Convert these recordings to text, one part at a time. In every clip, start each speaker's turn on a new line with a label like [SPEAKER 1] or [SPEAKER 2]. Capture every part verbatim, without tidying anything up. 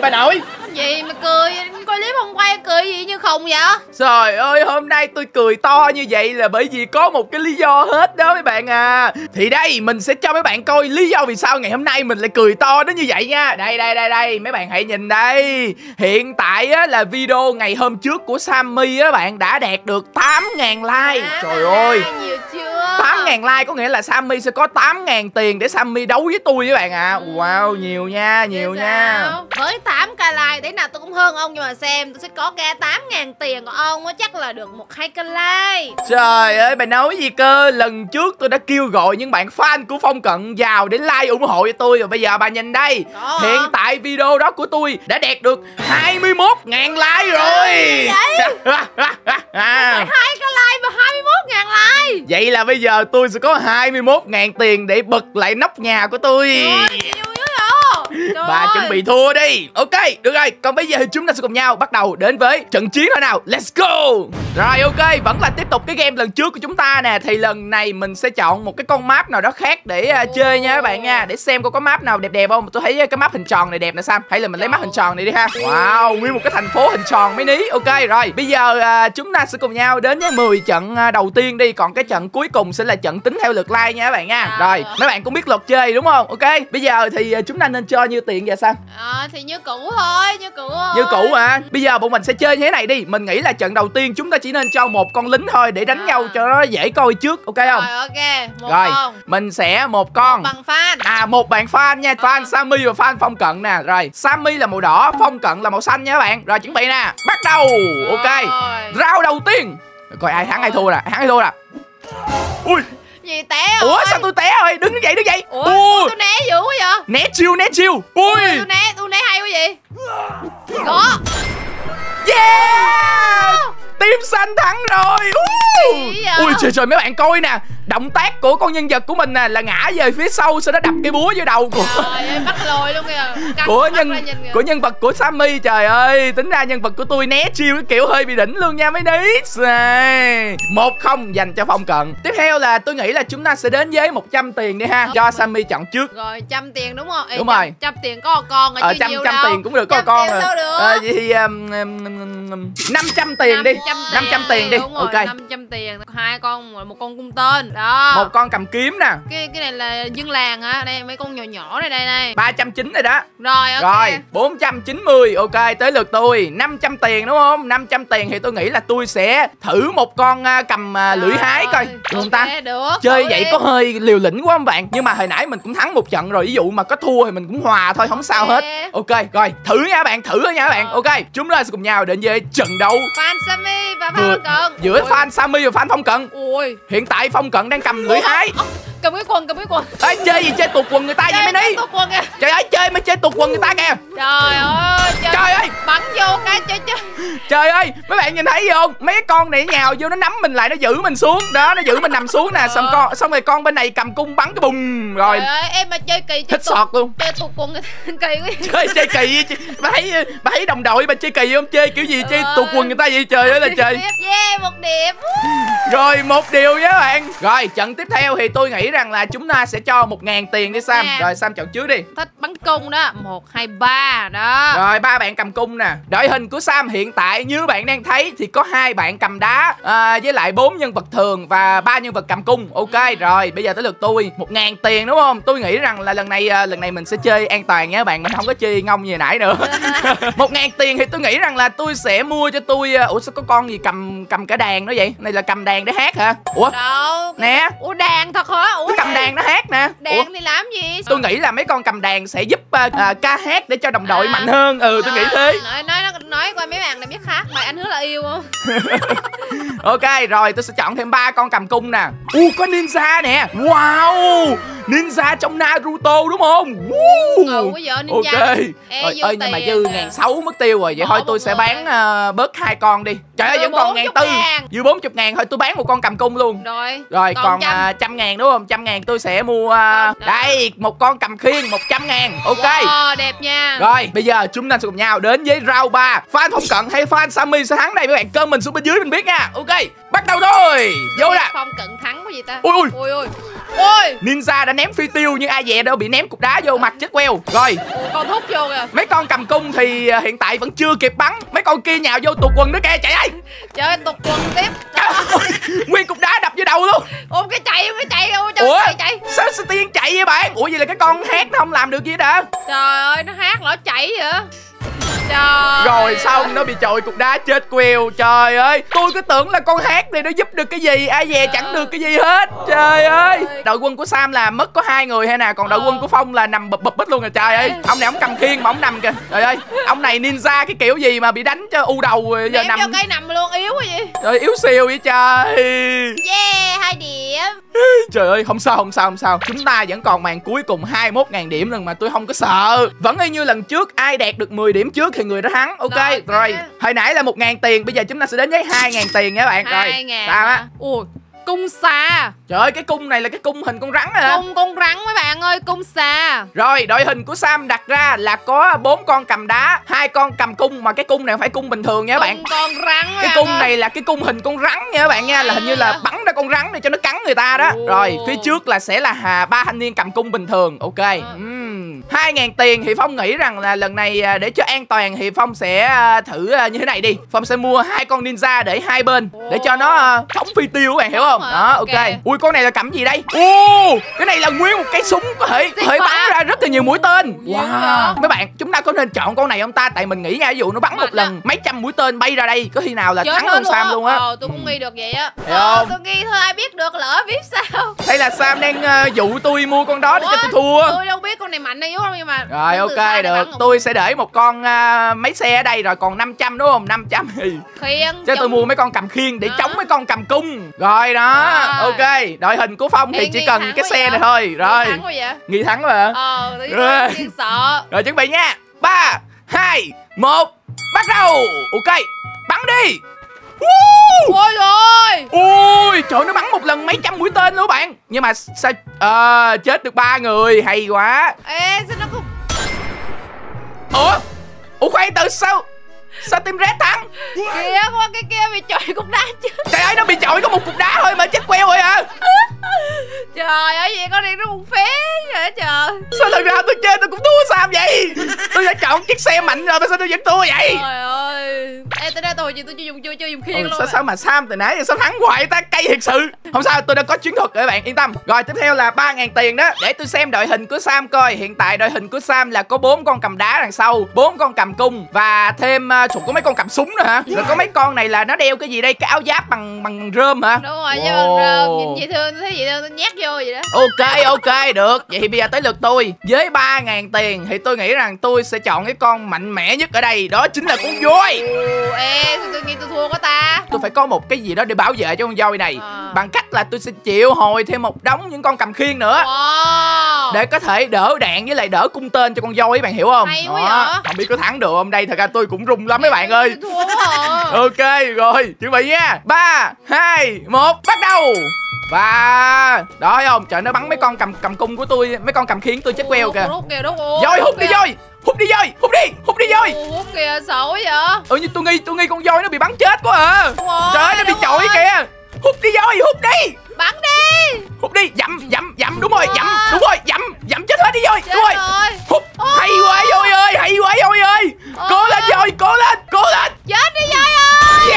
[SPEAKER 1] bà nội?
[SPEAKER 2] Gì mà cười? Coi clip hôm qua cười gì như khùng vậy?
[SPEAKER 1] Trời ơi, hôm nay tôi cười to như vậy là bởi vì có một cái lý do hết đó mấy bạn à. Thì đây, mình sẽ cho mấy bạn coi lý do vì sao ngày hôm nay mình lại cười to đến như vậy nha. Đây, đây, đây, đây, mấy bạn hãy nhìn đây. Hiện tại á, là video ngày hôm trước của Sammy á bạn đã đạt được tám ngàn like. À, trời ơi,
[SPEAKER 2] nhiều chưa?
[SPEAKER 1] tám ngàn like có nghĩa là Sammy sẽ có tám ngàn tiền để Sammy đấu với tôi với bạn ạ. À. Wow, nhiều nha, nhiều nha.
[SPEAKER 2] Với tám k like, thế nào tôi cũng hơn ông, nhưng mà xem tôi sẽ có ra tám ngàn tiền, còn ông á chắc là được một hai k like.
[SPEAKER 1] Trời ơi, bà nói gì cơ? Lần trước tôi đã kêu gọi những bạn fan của Phong Cận vào để like ủng hộ cho tôi, rồi bây giờ bà nhìn đây. Đó. Hiện tại video đó của tôi đã đạt được hai mươi mốt ngàn like rồi.
[SPEAKER 2] hai k like mà hai mươi mốt ngàn like.
[SPEAKER 1] Vậy là bây giờ tôi sẽ có hai mươi mốt ngàn tiền để bật lại nóc nhà của tôi. Bà chuẩn bị thua đi. Ok, được rồi. Còn bây giờ thì chúng ta sẽ cùng nhau bắt đầu đến với trận chiến thôi nào. Let's go. Rồi ok, vẫn là tiếp tục cái game lần trước của chúng ta nè. Thì lần này mình sẽ chọn một cái con map nào đó khác để uh, chơi nha các bạn nha. Để xem có có map nào đẹp đẹp không. Tôi thấy cái map hình tròn này đẹp nè Sam. Hay là mình lấy map hình tròn này đi ha. Wow, nguyên một cái thành phố hình tròn mấy ní. Ok rồi, bây giờ uh, chúng ta sẽ cùng nhau đến với mười trận uh, đầu tiên đi. Còn cái trận cuối cùng sẽ là trận tính theo lượt like nha các bạn nha. Rồi, mấy bạn cũng biết luật chơi đúng không? Ok, bây giờ thì uh, chúng ta nên cho nhiêu tiền vậy Sam?
[SPEAKER 2] À, thì như cũ thôi, như cũ thôi.
[SPEAKER 1] Như cũ à. Bây giờ bọn mình sẽ chơi như thế này đi. Mình nghĩ là trận đầu tiên chúng ta chỉ nên cho một con lính thôi để đánh à. nhau cho nó dễ coi trước. Ok không?
[SPEAKER 2] Rồi ok, một
[SPEAKER 1] rồi
[SPEAKER 2] con.
[SPEAKER 1] Mình sẽ một con
[SPEAKER 2] một bằng fan.
[SPEAKER 1] À, một bạn fan nha. Fan à. Sammy và fan Phong Cận nè. Rồi, Sammy là màu đỏ, Phong Cận là màu xanh nha các bạn. Rồi chuẩn bị nè, bắt đầu. Ok, round đầu tiên. Coi ai thắng ai thua nè. Thắng ai thua nè. Ui,
[SPEAKER 2] gì té
[SPEAKER 1] rồi. Ủa sao tôi té rồi? Đứng dậy, đứng dậy.
[SPEAKER 2] Ủa, Ủa tôi né dữ quá vậy?
[SPEAKER 1] Né chiêu, né chiêu. Ui,
[SPEAKER 2] tôi né, tôi né hay quá vậy? Có.
[SPEAKER 1] Yeah, team xanh thắng rồi. Ui trời trời, mấy bạn coi nè. Động tác của con nhân vật của mình nè là ngã về phía sau, sau đó đập cái búa vô đầu của
[SPEAKER 2] trời ơi, bắt lồi luôn kìa.
[SPEAKER 1] của nhân của nhân vật của Sammy. Trời ơi, tính ra nhân vật của tôi né chiêu cái kiểu hơi bị đỉnh luôn nha mấy đít. Một không dành cho Phong Cận. Tiếp theo là tôi nghĩ là chúng ta sẽ đến với một trăm tiền đi ha. Cho Sammy chọn trước.
[SPEAKER 2] Rồi, trăm tiền đúng không? Ê,
[SPEAKER 1] đúng
[SPEAKER 2] trăm,
[SPEAKER 1] rồi.
[SPEAKER 2] Trăm tiền có con rồi,
[SPEAKER 1] ờ, trăm, trăm tiền cũng được, có con rồi. Ờ, vậy thì um, um, năm trăm tiền đi. năm trăm tiền đi.
[SPEAKER 2] Đúng rồi,
[SPEAKER 1] ok.
[SPEAKER 2] năm trăm tiền. Hai con, một con cung tên. Đó.
[SPEAKER 1] Một con cầm kiếm nè.
[SPEAKER 2] Cái cái này là dân làng hả? Đây mấy con nhỏ nhỏ này đây này.
[SPEAKER 1] ba trăm chín mươi rồi đó.
[SPEAKER 2] Rồi ok.
[SPEAKER 1] Rồi, bốn trăm chín mươi. Ok, tới lượt tôi. năm trăm tiền đúng không? năm trăm tiền thì tôi nghĩ là tôi sẽ thử một con uh, cầm uh, lưỡi hái coi. Được không ta?
[SPEAKER 2] Được.
[SPEAKER 1] Chơi vậy đi. Có hơi liều lĩnh quá không bạn? Nhưng mà hồi nãy mình cũng thắng một trận rồi. Ví dụ mà có thua thì mình cũng hòa thôi, không sao hết. Ok, rồi, thử nha bạn, thử nha các bạn. Ok, chúng ta sẽ cùng nhau đến với trận đấu
[SPEAKER 2] Fan Sammy và Fan Phong Cận.
[SPEAKER 1] Giữa Ôi. fan Sammy và fan Phong Cận.
[SPEAKER 2] Ui.
[SPEAKER 1] Hiện tại Phong Cận đang cầm lưỡi hái.
[SPEAKER 2] Cầm cái quần, cầm cái quần.
[SPEAKER 1] Ê, chơi gì chơi tuột quần người ta vậy mấy ní? Trời ơi, chơi mà chơi tuột quần người ta kìa.
[SPEAKER 2] Trời ơi, chơi,
[SPEAKER 1] trời ơi,
[SPEAKER 2] bắn vô cái chơi chơi.
[SPEAKER 1] Trời ơi, mấy bạn nhìn thấy gì không? Mấy con này nhào vô nó nắm mình lại, nó giữ mình xuống. Đó, nó giữ mình nằm xuống nè. Xong con xong rồi con bên này cầm cung bắn cái bùng rồi.
[SPEAKER 2] Trời ơi, em mà chơi kỳ
[SPEAKER 1] thích sọt luôn.
[SPEAKER 2] Chơi tuột quần người ta kỳ quá.
[SPEAKER 1] Chơi chơi kỳ. Bà thấy bà thấy đồng đội bà chơi kỳ không? Chơi kiểu gì chơi tuột quần người ta vậy trời ơi là trời.
[SPEAKER 2] Yeah, một điểm.
[SPEAKER 1] Rồi, một điều nha các bạn. Rồi, trận tiếp theo thì tôi nghĩ rằng là chúng ta sẽ cho một ngàn tiền đi Sam. Nè. Rồi Sam chọn trước đi.
[SPEAKER 2] Thích bắn cung đó. Một, hai, ba đó.
[SPEAKER 1] Rồi ba bạn cầm cung nè. Đội hình của Sam hiện tại như bạn đang thấy thì có hai bạn cầm đá à, với lại bốn nhân vật thường và ba nhân vật cầm cung. Ok ừ. Rồi bây giờ tới lượt tôi. Một ngàn tiền đúng không? Tôi nghĩ rằng là lần này lần này mình sẽ chơi an toàn nha các bạn. Mình không có chơi ngông như nãy nữa. Một ngàn tiền thì tôi nghĩ rằng là tôi sẽ mua cho tôi. Ủa sao có con gì cầm cầm cả đàn nữa vậy? Này là cầm đàn để hát hả? Ủa
[SPEAKER 2] đâu
[SPEAKER 1] nè.
[SPEAKER 2] Ủa đàn thật hả? Ủa
[SPEAKER 1] cầm đàn nó hát nè.
[SPEAKER 2] Đàn
[SPEAKER 1] Ủa?
[SPEAKER 2] thì làm gì?
[SPEAKER 1] Tôi nghĩ là mấy con cầm đàn sẽ giúp uh, uh, ca hát để cho đồng đội à. mạnh hơn. Ừ tôi nghĩ thế.
[SPEAKER 2] Nói nói nói coi mấy bạn này biết hát bài Anh Hứa Là Yêu không?
[SPEAKER 1] Ok rồi tôi sẽ chọn thêm ba con cầm cung nè. U uh, có ninja nè. Wow, ninja trong Naruto đúng không?
[SPEAKER 2] Ngầu quá vợ ninja.
[SPEAKER 1] Ok. Ê, ơi, ơi nhưng mà dư ngàn sáu mất tiêu rồi. Vậy thôi tôi sẽ bán uh, bớt hai con đi. Trời ơi vẫn còn ngàn tư. Dư bốn chục ngàn thôi tôi bán một con cầm cung luôn.
[SPEAKER 2] Rồi.
[SPEAKER 1] Rồi còn trăm uh, trăm ngàn đúng không? Trăm ngàn tôi sẽ mua uh, đây một con cầm khiên một trăm ngàn. Ok.
[SPEAKER 2] Wow, đẹp nha.
[SPEAKER 1] Rồi bây giờ chúng ta sẽ cùng nhau đến với round ba. Fan Phong Cận hay fan Sammy sẽ thắng đây, mấy bạn comment xuống bên dưới mình biết nha. Ok, bắt đầu thôi. Vô nè.
[SPEAKER 2] Phong Cận thắng cái gì ta?
[SPEAKER 1] Ui ui.
[SPEAKER 2] Ui ui. Ôi,
[SPEAKER 1] Ninja đã ném phi tiêu nhưng ai dè đâu bị ném cục đá vô mặt chết queo. Rồi
[SPEAKER 2] con thúc vô kìa.
[SPEAKER 1] mấy con cầm cung thì hiện tại vẫn chưa kịp bắn. Mấy con kia nhào vô tụt quần nữa kìa. Chạy ơi.
[SPEAKER 2] Trời ơi, tụt quần tiếp.
[SPEAKER 1] Nguyên cục đá đập vô đầu luôn.
[SPEAKER 2] Ôm cái chạy, cái chạy, ôi trời,
[SPEAKER 1] Ủa
[SPEAKER 2] chạy chạy.
[SPEAKER 1] sao sao tiên chạy vậy bạn? Ủa vậy là cái con hát nó không làm được gì đó.
[SPEAKER 2] Trời ơi, nó hát lỡ chạy vậy. Trời.
[SPEAKER 1] Rồi xong nó bị chọi cục đá chết queo. Trời ơi, tôi cứ tưởng là con hát này nó giúp được cái gì, ai về chẳng được cái gì hết. Trời ơi. Đội quân của Sam là mất có hai người hay nè, còn đội quân của Phong là nằm bập bập bít luôn rồi. Trời ơi, ông này ông cầm khiên mà ông nằm kìa. Trời ơi, ông này ninja cái kiểu gì mà bị đánh cho u đầu giờ
[SPEAKER 2] ném
[SPEAKER 1] nằm.
[SPEAKER 2] cho cây nằm luôn, yếu quá vậy.
[SPEAKER 1] Trời yếu siêu vậy trời.
[SPEAKER 2] Yeah, hai điểm.
[SPEAKER 1] Trời ơi, không sao không sao không sao. Chúng ta vẫn còn màn cuối cùng hai mươi mốt nghìn điểm lần mà tôi không có sợ. Vẫn y như lần trước, ai đạt được mười điểm trước thì người đó thắng. Ok, rồi, rồi. Hồi nãy là một nghìn tiền, bây giờ chúng ta sẽ đến với hai nghìn tiền nha các bạn. Rồi,
[SPEAKER 2] hai ngàn
[SPEAKER 1] sao á?
[SPEAKER 2] Ui, cung xà.
[SPEAKER 1] Trời ơi, cái cung này là cái cung hình con rắn hả?
[SPEAKER 2] Cung con rắn mấy bạn ơi, cung xà.
[SPEAKER 1] Rồi, đội hình của Sam đặt ra là có bốn con cầm đá, hai con cầm cung, mà cái cung này không phải cung bình thường nha các bạn.
[SPEAKER 2] Cung con rắn.
[SPEAKER 1] Cái cung này là cái cung hình con rắn nha các bạn nha, là hình như là bắn ra con rắn để cho nó cắn người ta đó. Rồi, phía trước là sẽ là hà ba thanh niên cầm cung bình thường. Ok. Uhm. hai nghìn tiền thì Phong nghĩ rằng là lần này để cho an toàn thì Phong sẽ thử như thế này đi. Phong sẽ mua hai con ninja để hai bên để cho nó phóng phi tiêu các bạn hiểu không? Đó, ok. Ui, con này là cầm gì đây? Ô, cái này là nguyên một cái súng có thể có thể bắn ra rất là nhiều mũi tên. Wow. Mấy bạn, chúng ta có nên chọn con này không ta? Tại mình nghĩ nha, ví dụ nó bắn một lần mấy trăm mũi tên bay ra đây, có khi nào là thắng con Sam luôn á.
[SPEAKER 2] Ờ, tôi cũng nghi được vậy á.
[SPEAKER 1] Ờ,
[SPEAKER 2] tôi nghi thôi, ai biết được, lỡ biết sao.
[SPEAKER 1] Hay là Sam đang uh, dụ tôi mua con đó để cho tôi thua.
[SPEAKER 2] Tôi đâu biết con này mạnh hay yếu đâu, nhưng mà
[SPEAKER 1] rồi ok được, tôi sẽ để một con uh, máy xe ở đây rồi còn năm trăm đúng không? năm trăm thì
[SPEAKER 2] khiên
[SPEAKER 1] chứ tôi mua mấy con cầm khiên để à. chống mấy con cầm cung. Rồi đó, à. ok. Đội hình của Phong thì chỉ cần cái xe này thôi. Rồi
[SPEAKER 2] nghi thắng quá vậy?
[SPEAKER 1] Nghi thắng mà.
[SPEAKER 2] Ờ, tôi sợ.
[SPEAKER 1] Rồi chuẩn bị nha. Ba hai một bắt đầu. Ok, bắn đi.
[SPEAKER 2] Ôi rồi.
[SPEAKER 1] Ui trời, nó bắn một lần mấy trăm mũi tên luôn các bạn. Nhưng mà sao à, chết được ba người, hay quá.
[SPEAKER 2] Ê, sao nó không...
[SPEAKER 1] Ủa Ủa khoan, từ sao Sao team Red thắng?
[SPEAKER 2] Kìa, con cái kia bị chọi cục đá chứ.
[SPEAKER 1] Trời ơi, nó bị chọi có một cục đá thôi mà chết queo rồi à.
[SPEAKER 2] Trời ơi, vậy con này nó cũng phế vậy trời.
[SPEAKER 1] Sao lần nào tôi chơi tôi cũng thua Sam vậy? Tôi đã chọn chiếc xe mạnh rồi mà sao tôi vẫn thua vậy?
[SPEAKER 2] Trời ơi. Ê, tới đây tôi gì tôi chưa dùng chưa chưa dùng khiên
[SPEAKER 1] ừ,
[SPEAKER 2] luôn.
[SPEAKER 1] Sao sao mà Sam từ nãy giờ sao thắng hoài ta, cay thiệt sự. Không sao, tôi đã có chiến thuật rồi các bạn yên tâm. Rồi tiếp theo là ba nghìn tiền đó. Để tôi xem đội hình của Sam coi. Hiện tại đội hình của Sam là có bốn con cầm đá đằng sau, bốn con cầm cung và thêm uh, có mấy con cầm súng nữa hả? Rồi có mấy con này là nó đeo cái gì đây? Cái áo giáp bằng bằng rơm hả?
[SPEAKER 2] Đúng rồi, chứ bằng rơm. Nhìn dễ thương, tôi thấy dễ thương, tôi nhét vô vậy đó.
[SPEAKER 1] Ok ok được. Vậy thì bây giờ tới lượt tôi. Với ba nghìn tiền thì tôi nghĩ rằng tôi sẽ chọn cái con mạnh mẽ nhất ở đây. Đó chính là con voi.
[SPEAKER 2] Ồ, ê, tôi nghĩ tôi thua có ta.
[SPEAKER 1] Tôi phải có một cái gì đó để bảo vệ cho con voi này
[SPEAKER 2] à.
[SPEAKER 1] Bằng cách là tôi sẽ triệu hồi thêm một đống những con cầm khiên nữa.
[SPEAKER 2] Wow.
[SPEAKER 1] Để có thể đỡ đạn với lại đỡ cung tên cho con voi, bạn hiểu không?
[SPEAKER 2] Hay quá vậy.
[SPEAKER 1] Không biết có thắng được không đây. Thật ra tôi cũng run lắm mấy bạn ơi.
[SPEAKER 2] Tôi thua quá à.
[SPEAKER 1] Ok rồi, chuẩn bị nha. Ba hai một bắt đầu. Và đó thấy không, trời, nó bắn mấy con cầm cầm cung của tôi, mấy con cầm khiên tôi chết queo kìa. Voi hút đi voi, hút đi voi, hút đi, hút đi voi.
[SPEAKER 2] Hút kìa, sợ quá vậy.
[SPEAKER 1] Ừ, nhưng tôi nghi tôi nghi con voi nó bị bắn chết quá à.
[SPEAKER 2] Rồi,
[SPEAKER 1] trời ơi, nó bị chọi kìa. Hút đi voi, hút đi.
[SPEAKER 2] Bắn đi.
[SPEAKER 1] Hút đi, dặm dặm dặm, đúng rồi, dặm, đúng rồi, dặm dặm chết hết đi voi.
[SPEAKER 2] Chết
[SPEAKER 1] đúng rồi.
[SPEAKER 2] rồi.
[SPEAKER 1] Hút. Ôi. Hay quá voi ơi, hay quá voi ơi. Ôi. Cố lên voi, cố lên, cố lên.
[SPEAKER 2] Chết đi voi ơi.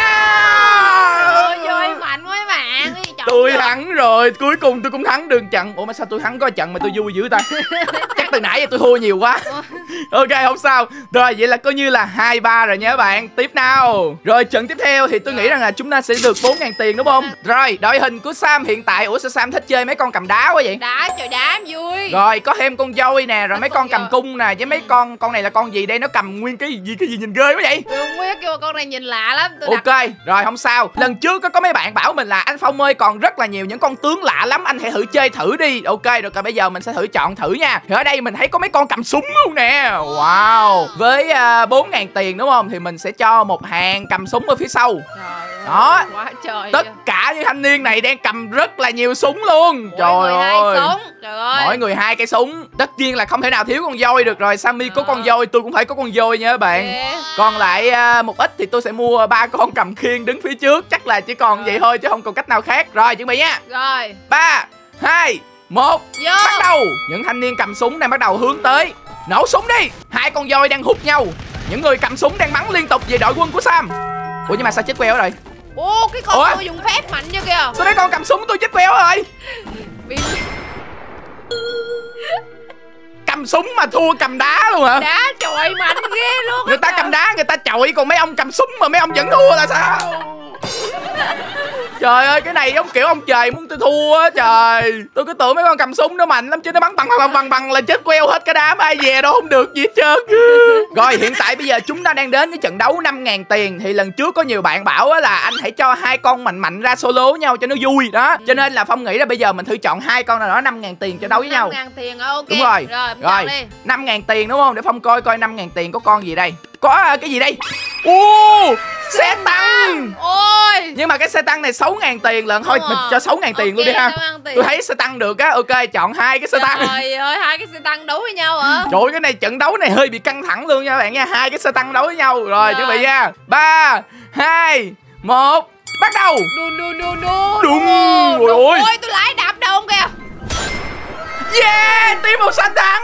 [SPEAKER 1] Yeah.
[SPEAKER 2] Ôi, voi mạnh quá bạn.
[SPEAKER 1] Tôi thắng rồi, cuối cùng tôi cũng thắng đường trận. Ủa mà sao tôi thắng có trận mà tôi vui dữ ta? Chắc từ nãy giờ tôi thua nhiều quá. Ok, không sao. Rồi, vậy là coi như là hai ba rồi nha các bạn. Tiếp nào. Rồi, trận tiếp theo thì tôi nghĩ rằng là chúng ta sẽ được bốn nghìn tiền đúng không? Rồi, đội hình của Sam hiện tại. Ủa sao Sam thích chơi mấy con cầm đá quá vậy?
[SPEAKER 2] Đá, trời đá vui.
[SPEAKER 1] Rồi, có thêm con voi nè, rồi mấy con cầm cung nè, với mấy con, con này là con gì đây? Nó cầm nguyên cái gì, cái gì nhìn ghê quá vậy?
[SPEAKER 2] Tôi không biết, kêu con này nhìn lạ lắm. Tôi
[SPEAKER 1] ok, đặt... rồi không sao. Lần trước có, có mấy bạn bảo mình là anh Phong ơi, còn rất là nhiều những con tướng lạ lắm, anh hãy thử chơi thử đi. Ok, được rồi, bây giờ mình sẽ thử chọn thử nha. Thì ở đây mình thấy có mấy con cầm súng luôn nè. Wow. Với uh, bốn nghìn tiền đúng không? Thì mình sẽ cho một hàng cầm súng ở phía sau.
[SPEAKER 2] Trời
[SPEAKER 1] đó
[SPEAKER 2] ơi, quá trời.
[SPEAKER 1] Tất vậy. Cả những thanh niên này đang cầm rất là nhiều súng luôn. Mỗi trời
[SPEAKER 2] người
[SPEAKER 1] ơi
[SPEAKER 2] hai súng. Trời ơi.
[SPEAKER 1] Mỗi người hai cây súng. Tất nhiên là không thể nào thiếu con voi được rồi. Sammy có con voi, tôi cũng phải có con voi nha các bạn. yeah. Còn lại uh, một ít thì tôi sẽ mua ba con cầm khiên đứng phía trước. Chắc là chỉ còn vậy thôi chứ không còn cách nào khác. Rồi chuẩn bị nha.
[SPEAKER 2] Rồi
[SPEAKER 1] Ba hai, một,
[SPEAKER 2] Vô.
[SPEAKER 1] bắt đầu. Những thanh niên cầm súng đang bắt đầu hướng tới. Nổ súng đi. Hai con voi đang hút nhau. Những người cầm súng đang bắn liên tục về đội quân của Sam. Ủa nhưng mà sao chết queo rồi?
[SPEAKER 2] Ô, cái con
[SPEAKER 1] Ủa?
[SPEAKER 2] tôi dùng phép mạnh như kìa.
[SPEAKER 1] Sao đấy con cầm súng tôi chết queo rồi?
[SPEAKER 2] Bị
[SPEAKER 1] Cầm súng mà thua cầm đá luôn hả?
[SPEAKER 2] đá chọi mạnh ghê luôn.
[SPEAKER 1] Người ta cầm đá người ta chọi, còn mấy ông cầm súng mà mấy ông vẫn thua là sao? Trời ơi, cái này giống kiểu ông trời muốn tôi thua á trời. Tôi cứ tưởng mấy con cầm súng nó mạnh lắm chứ nó bắn bằng bằng bằng bằng là chết queo hết cái đám, ai về đâu không được gì hết trơn. Rồi hiện tại bây giờ chúng ta đang đến với trận đấu năm ngàn tiền. Thì lần trước có nhiều bạn bảo á là anh hãy cho hai con mạnh mạnh ra solo với nhau cho nó vui đó. Cho nên là Phong nghĩ là bây giờ mình thử chọn hai con nào đó năm ngàn tiền cho đấu với nhau.
[SPEAKER 2] năm ngàn tiền ok.
[SPEAKER 1] Đúng rồi.
[SPEAKER 2] Rồi,
[SPEAKER 1] Rồi,
[SPEAKER 2] đi.
[SPEAKER 1] năm ngàn tiền đúng không? Để Phong coi coi năm ngàn tiền có con gì đây. Có cái gì đây? Ô, xe tăng.
[SPEAKER 2] Ôi.
[SPEAKER 1] Nhưng mà cái xe tăng này sáu ngàn tiền lận. Thôi
[SPEAKER 2] Đúng
[SPEAKER 1] mình
[SPEAKER 2] rồi.
[SPEAKER 1] cho sáu ngàn tiền luôn đi
[SPEAKER 2] Ok,
[SPEAKER 1] ha.
[SPEAKER 2] sáu ngàn tiền.
[SPEAKER 1] Tôi thấy xe tăng được á. Ok, chọn hai cái xe tăng.
[SPEAKER 2] Trời ơi, hai cái xe tăng đấu với nhau hả?
[SPEAKER 1] Trời ơi, cái này trận đấu này hơi bị căng thẳng luôn nha các bạn nha. Hai cái xe tăng đấu với nhau. Rồi,
[SPEAKER 2] Rồi.
[SPEAKER 1] chuẩn bị nha. Ba, hai, một, bắt đầu.
[SPEAKER 2] Đun đun đun đun.
[SPEAKER 1] Đùng.
[SPEAKER 2] Đùng.
[SPEAKER 1] Ôi ôi.
[SPEAKER 2] Ôi, tôi lái đạp đâu kìa.
[SPEAKER 1] Yeah, team màu xanh thắng.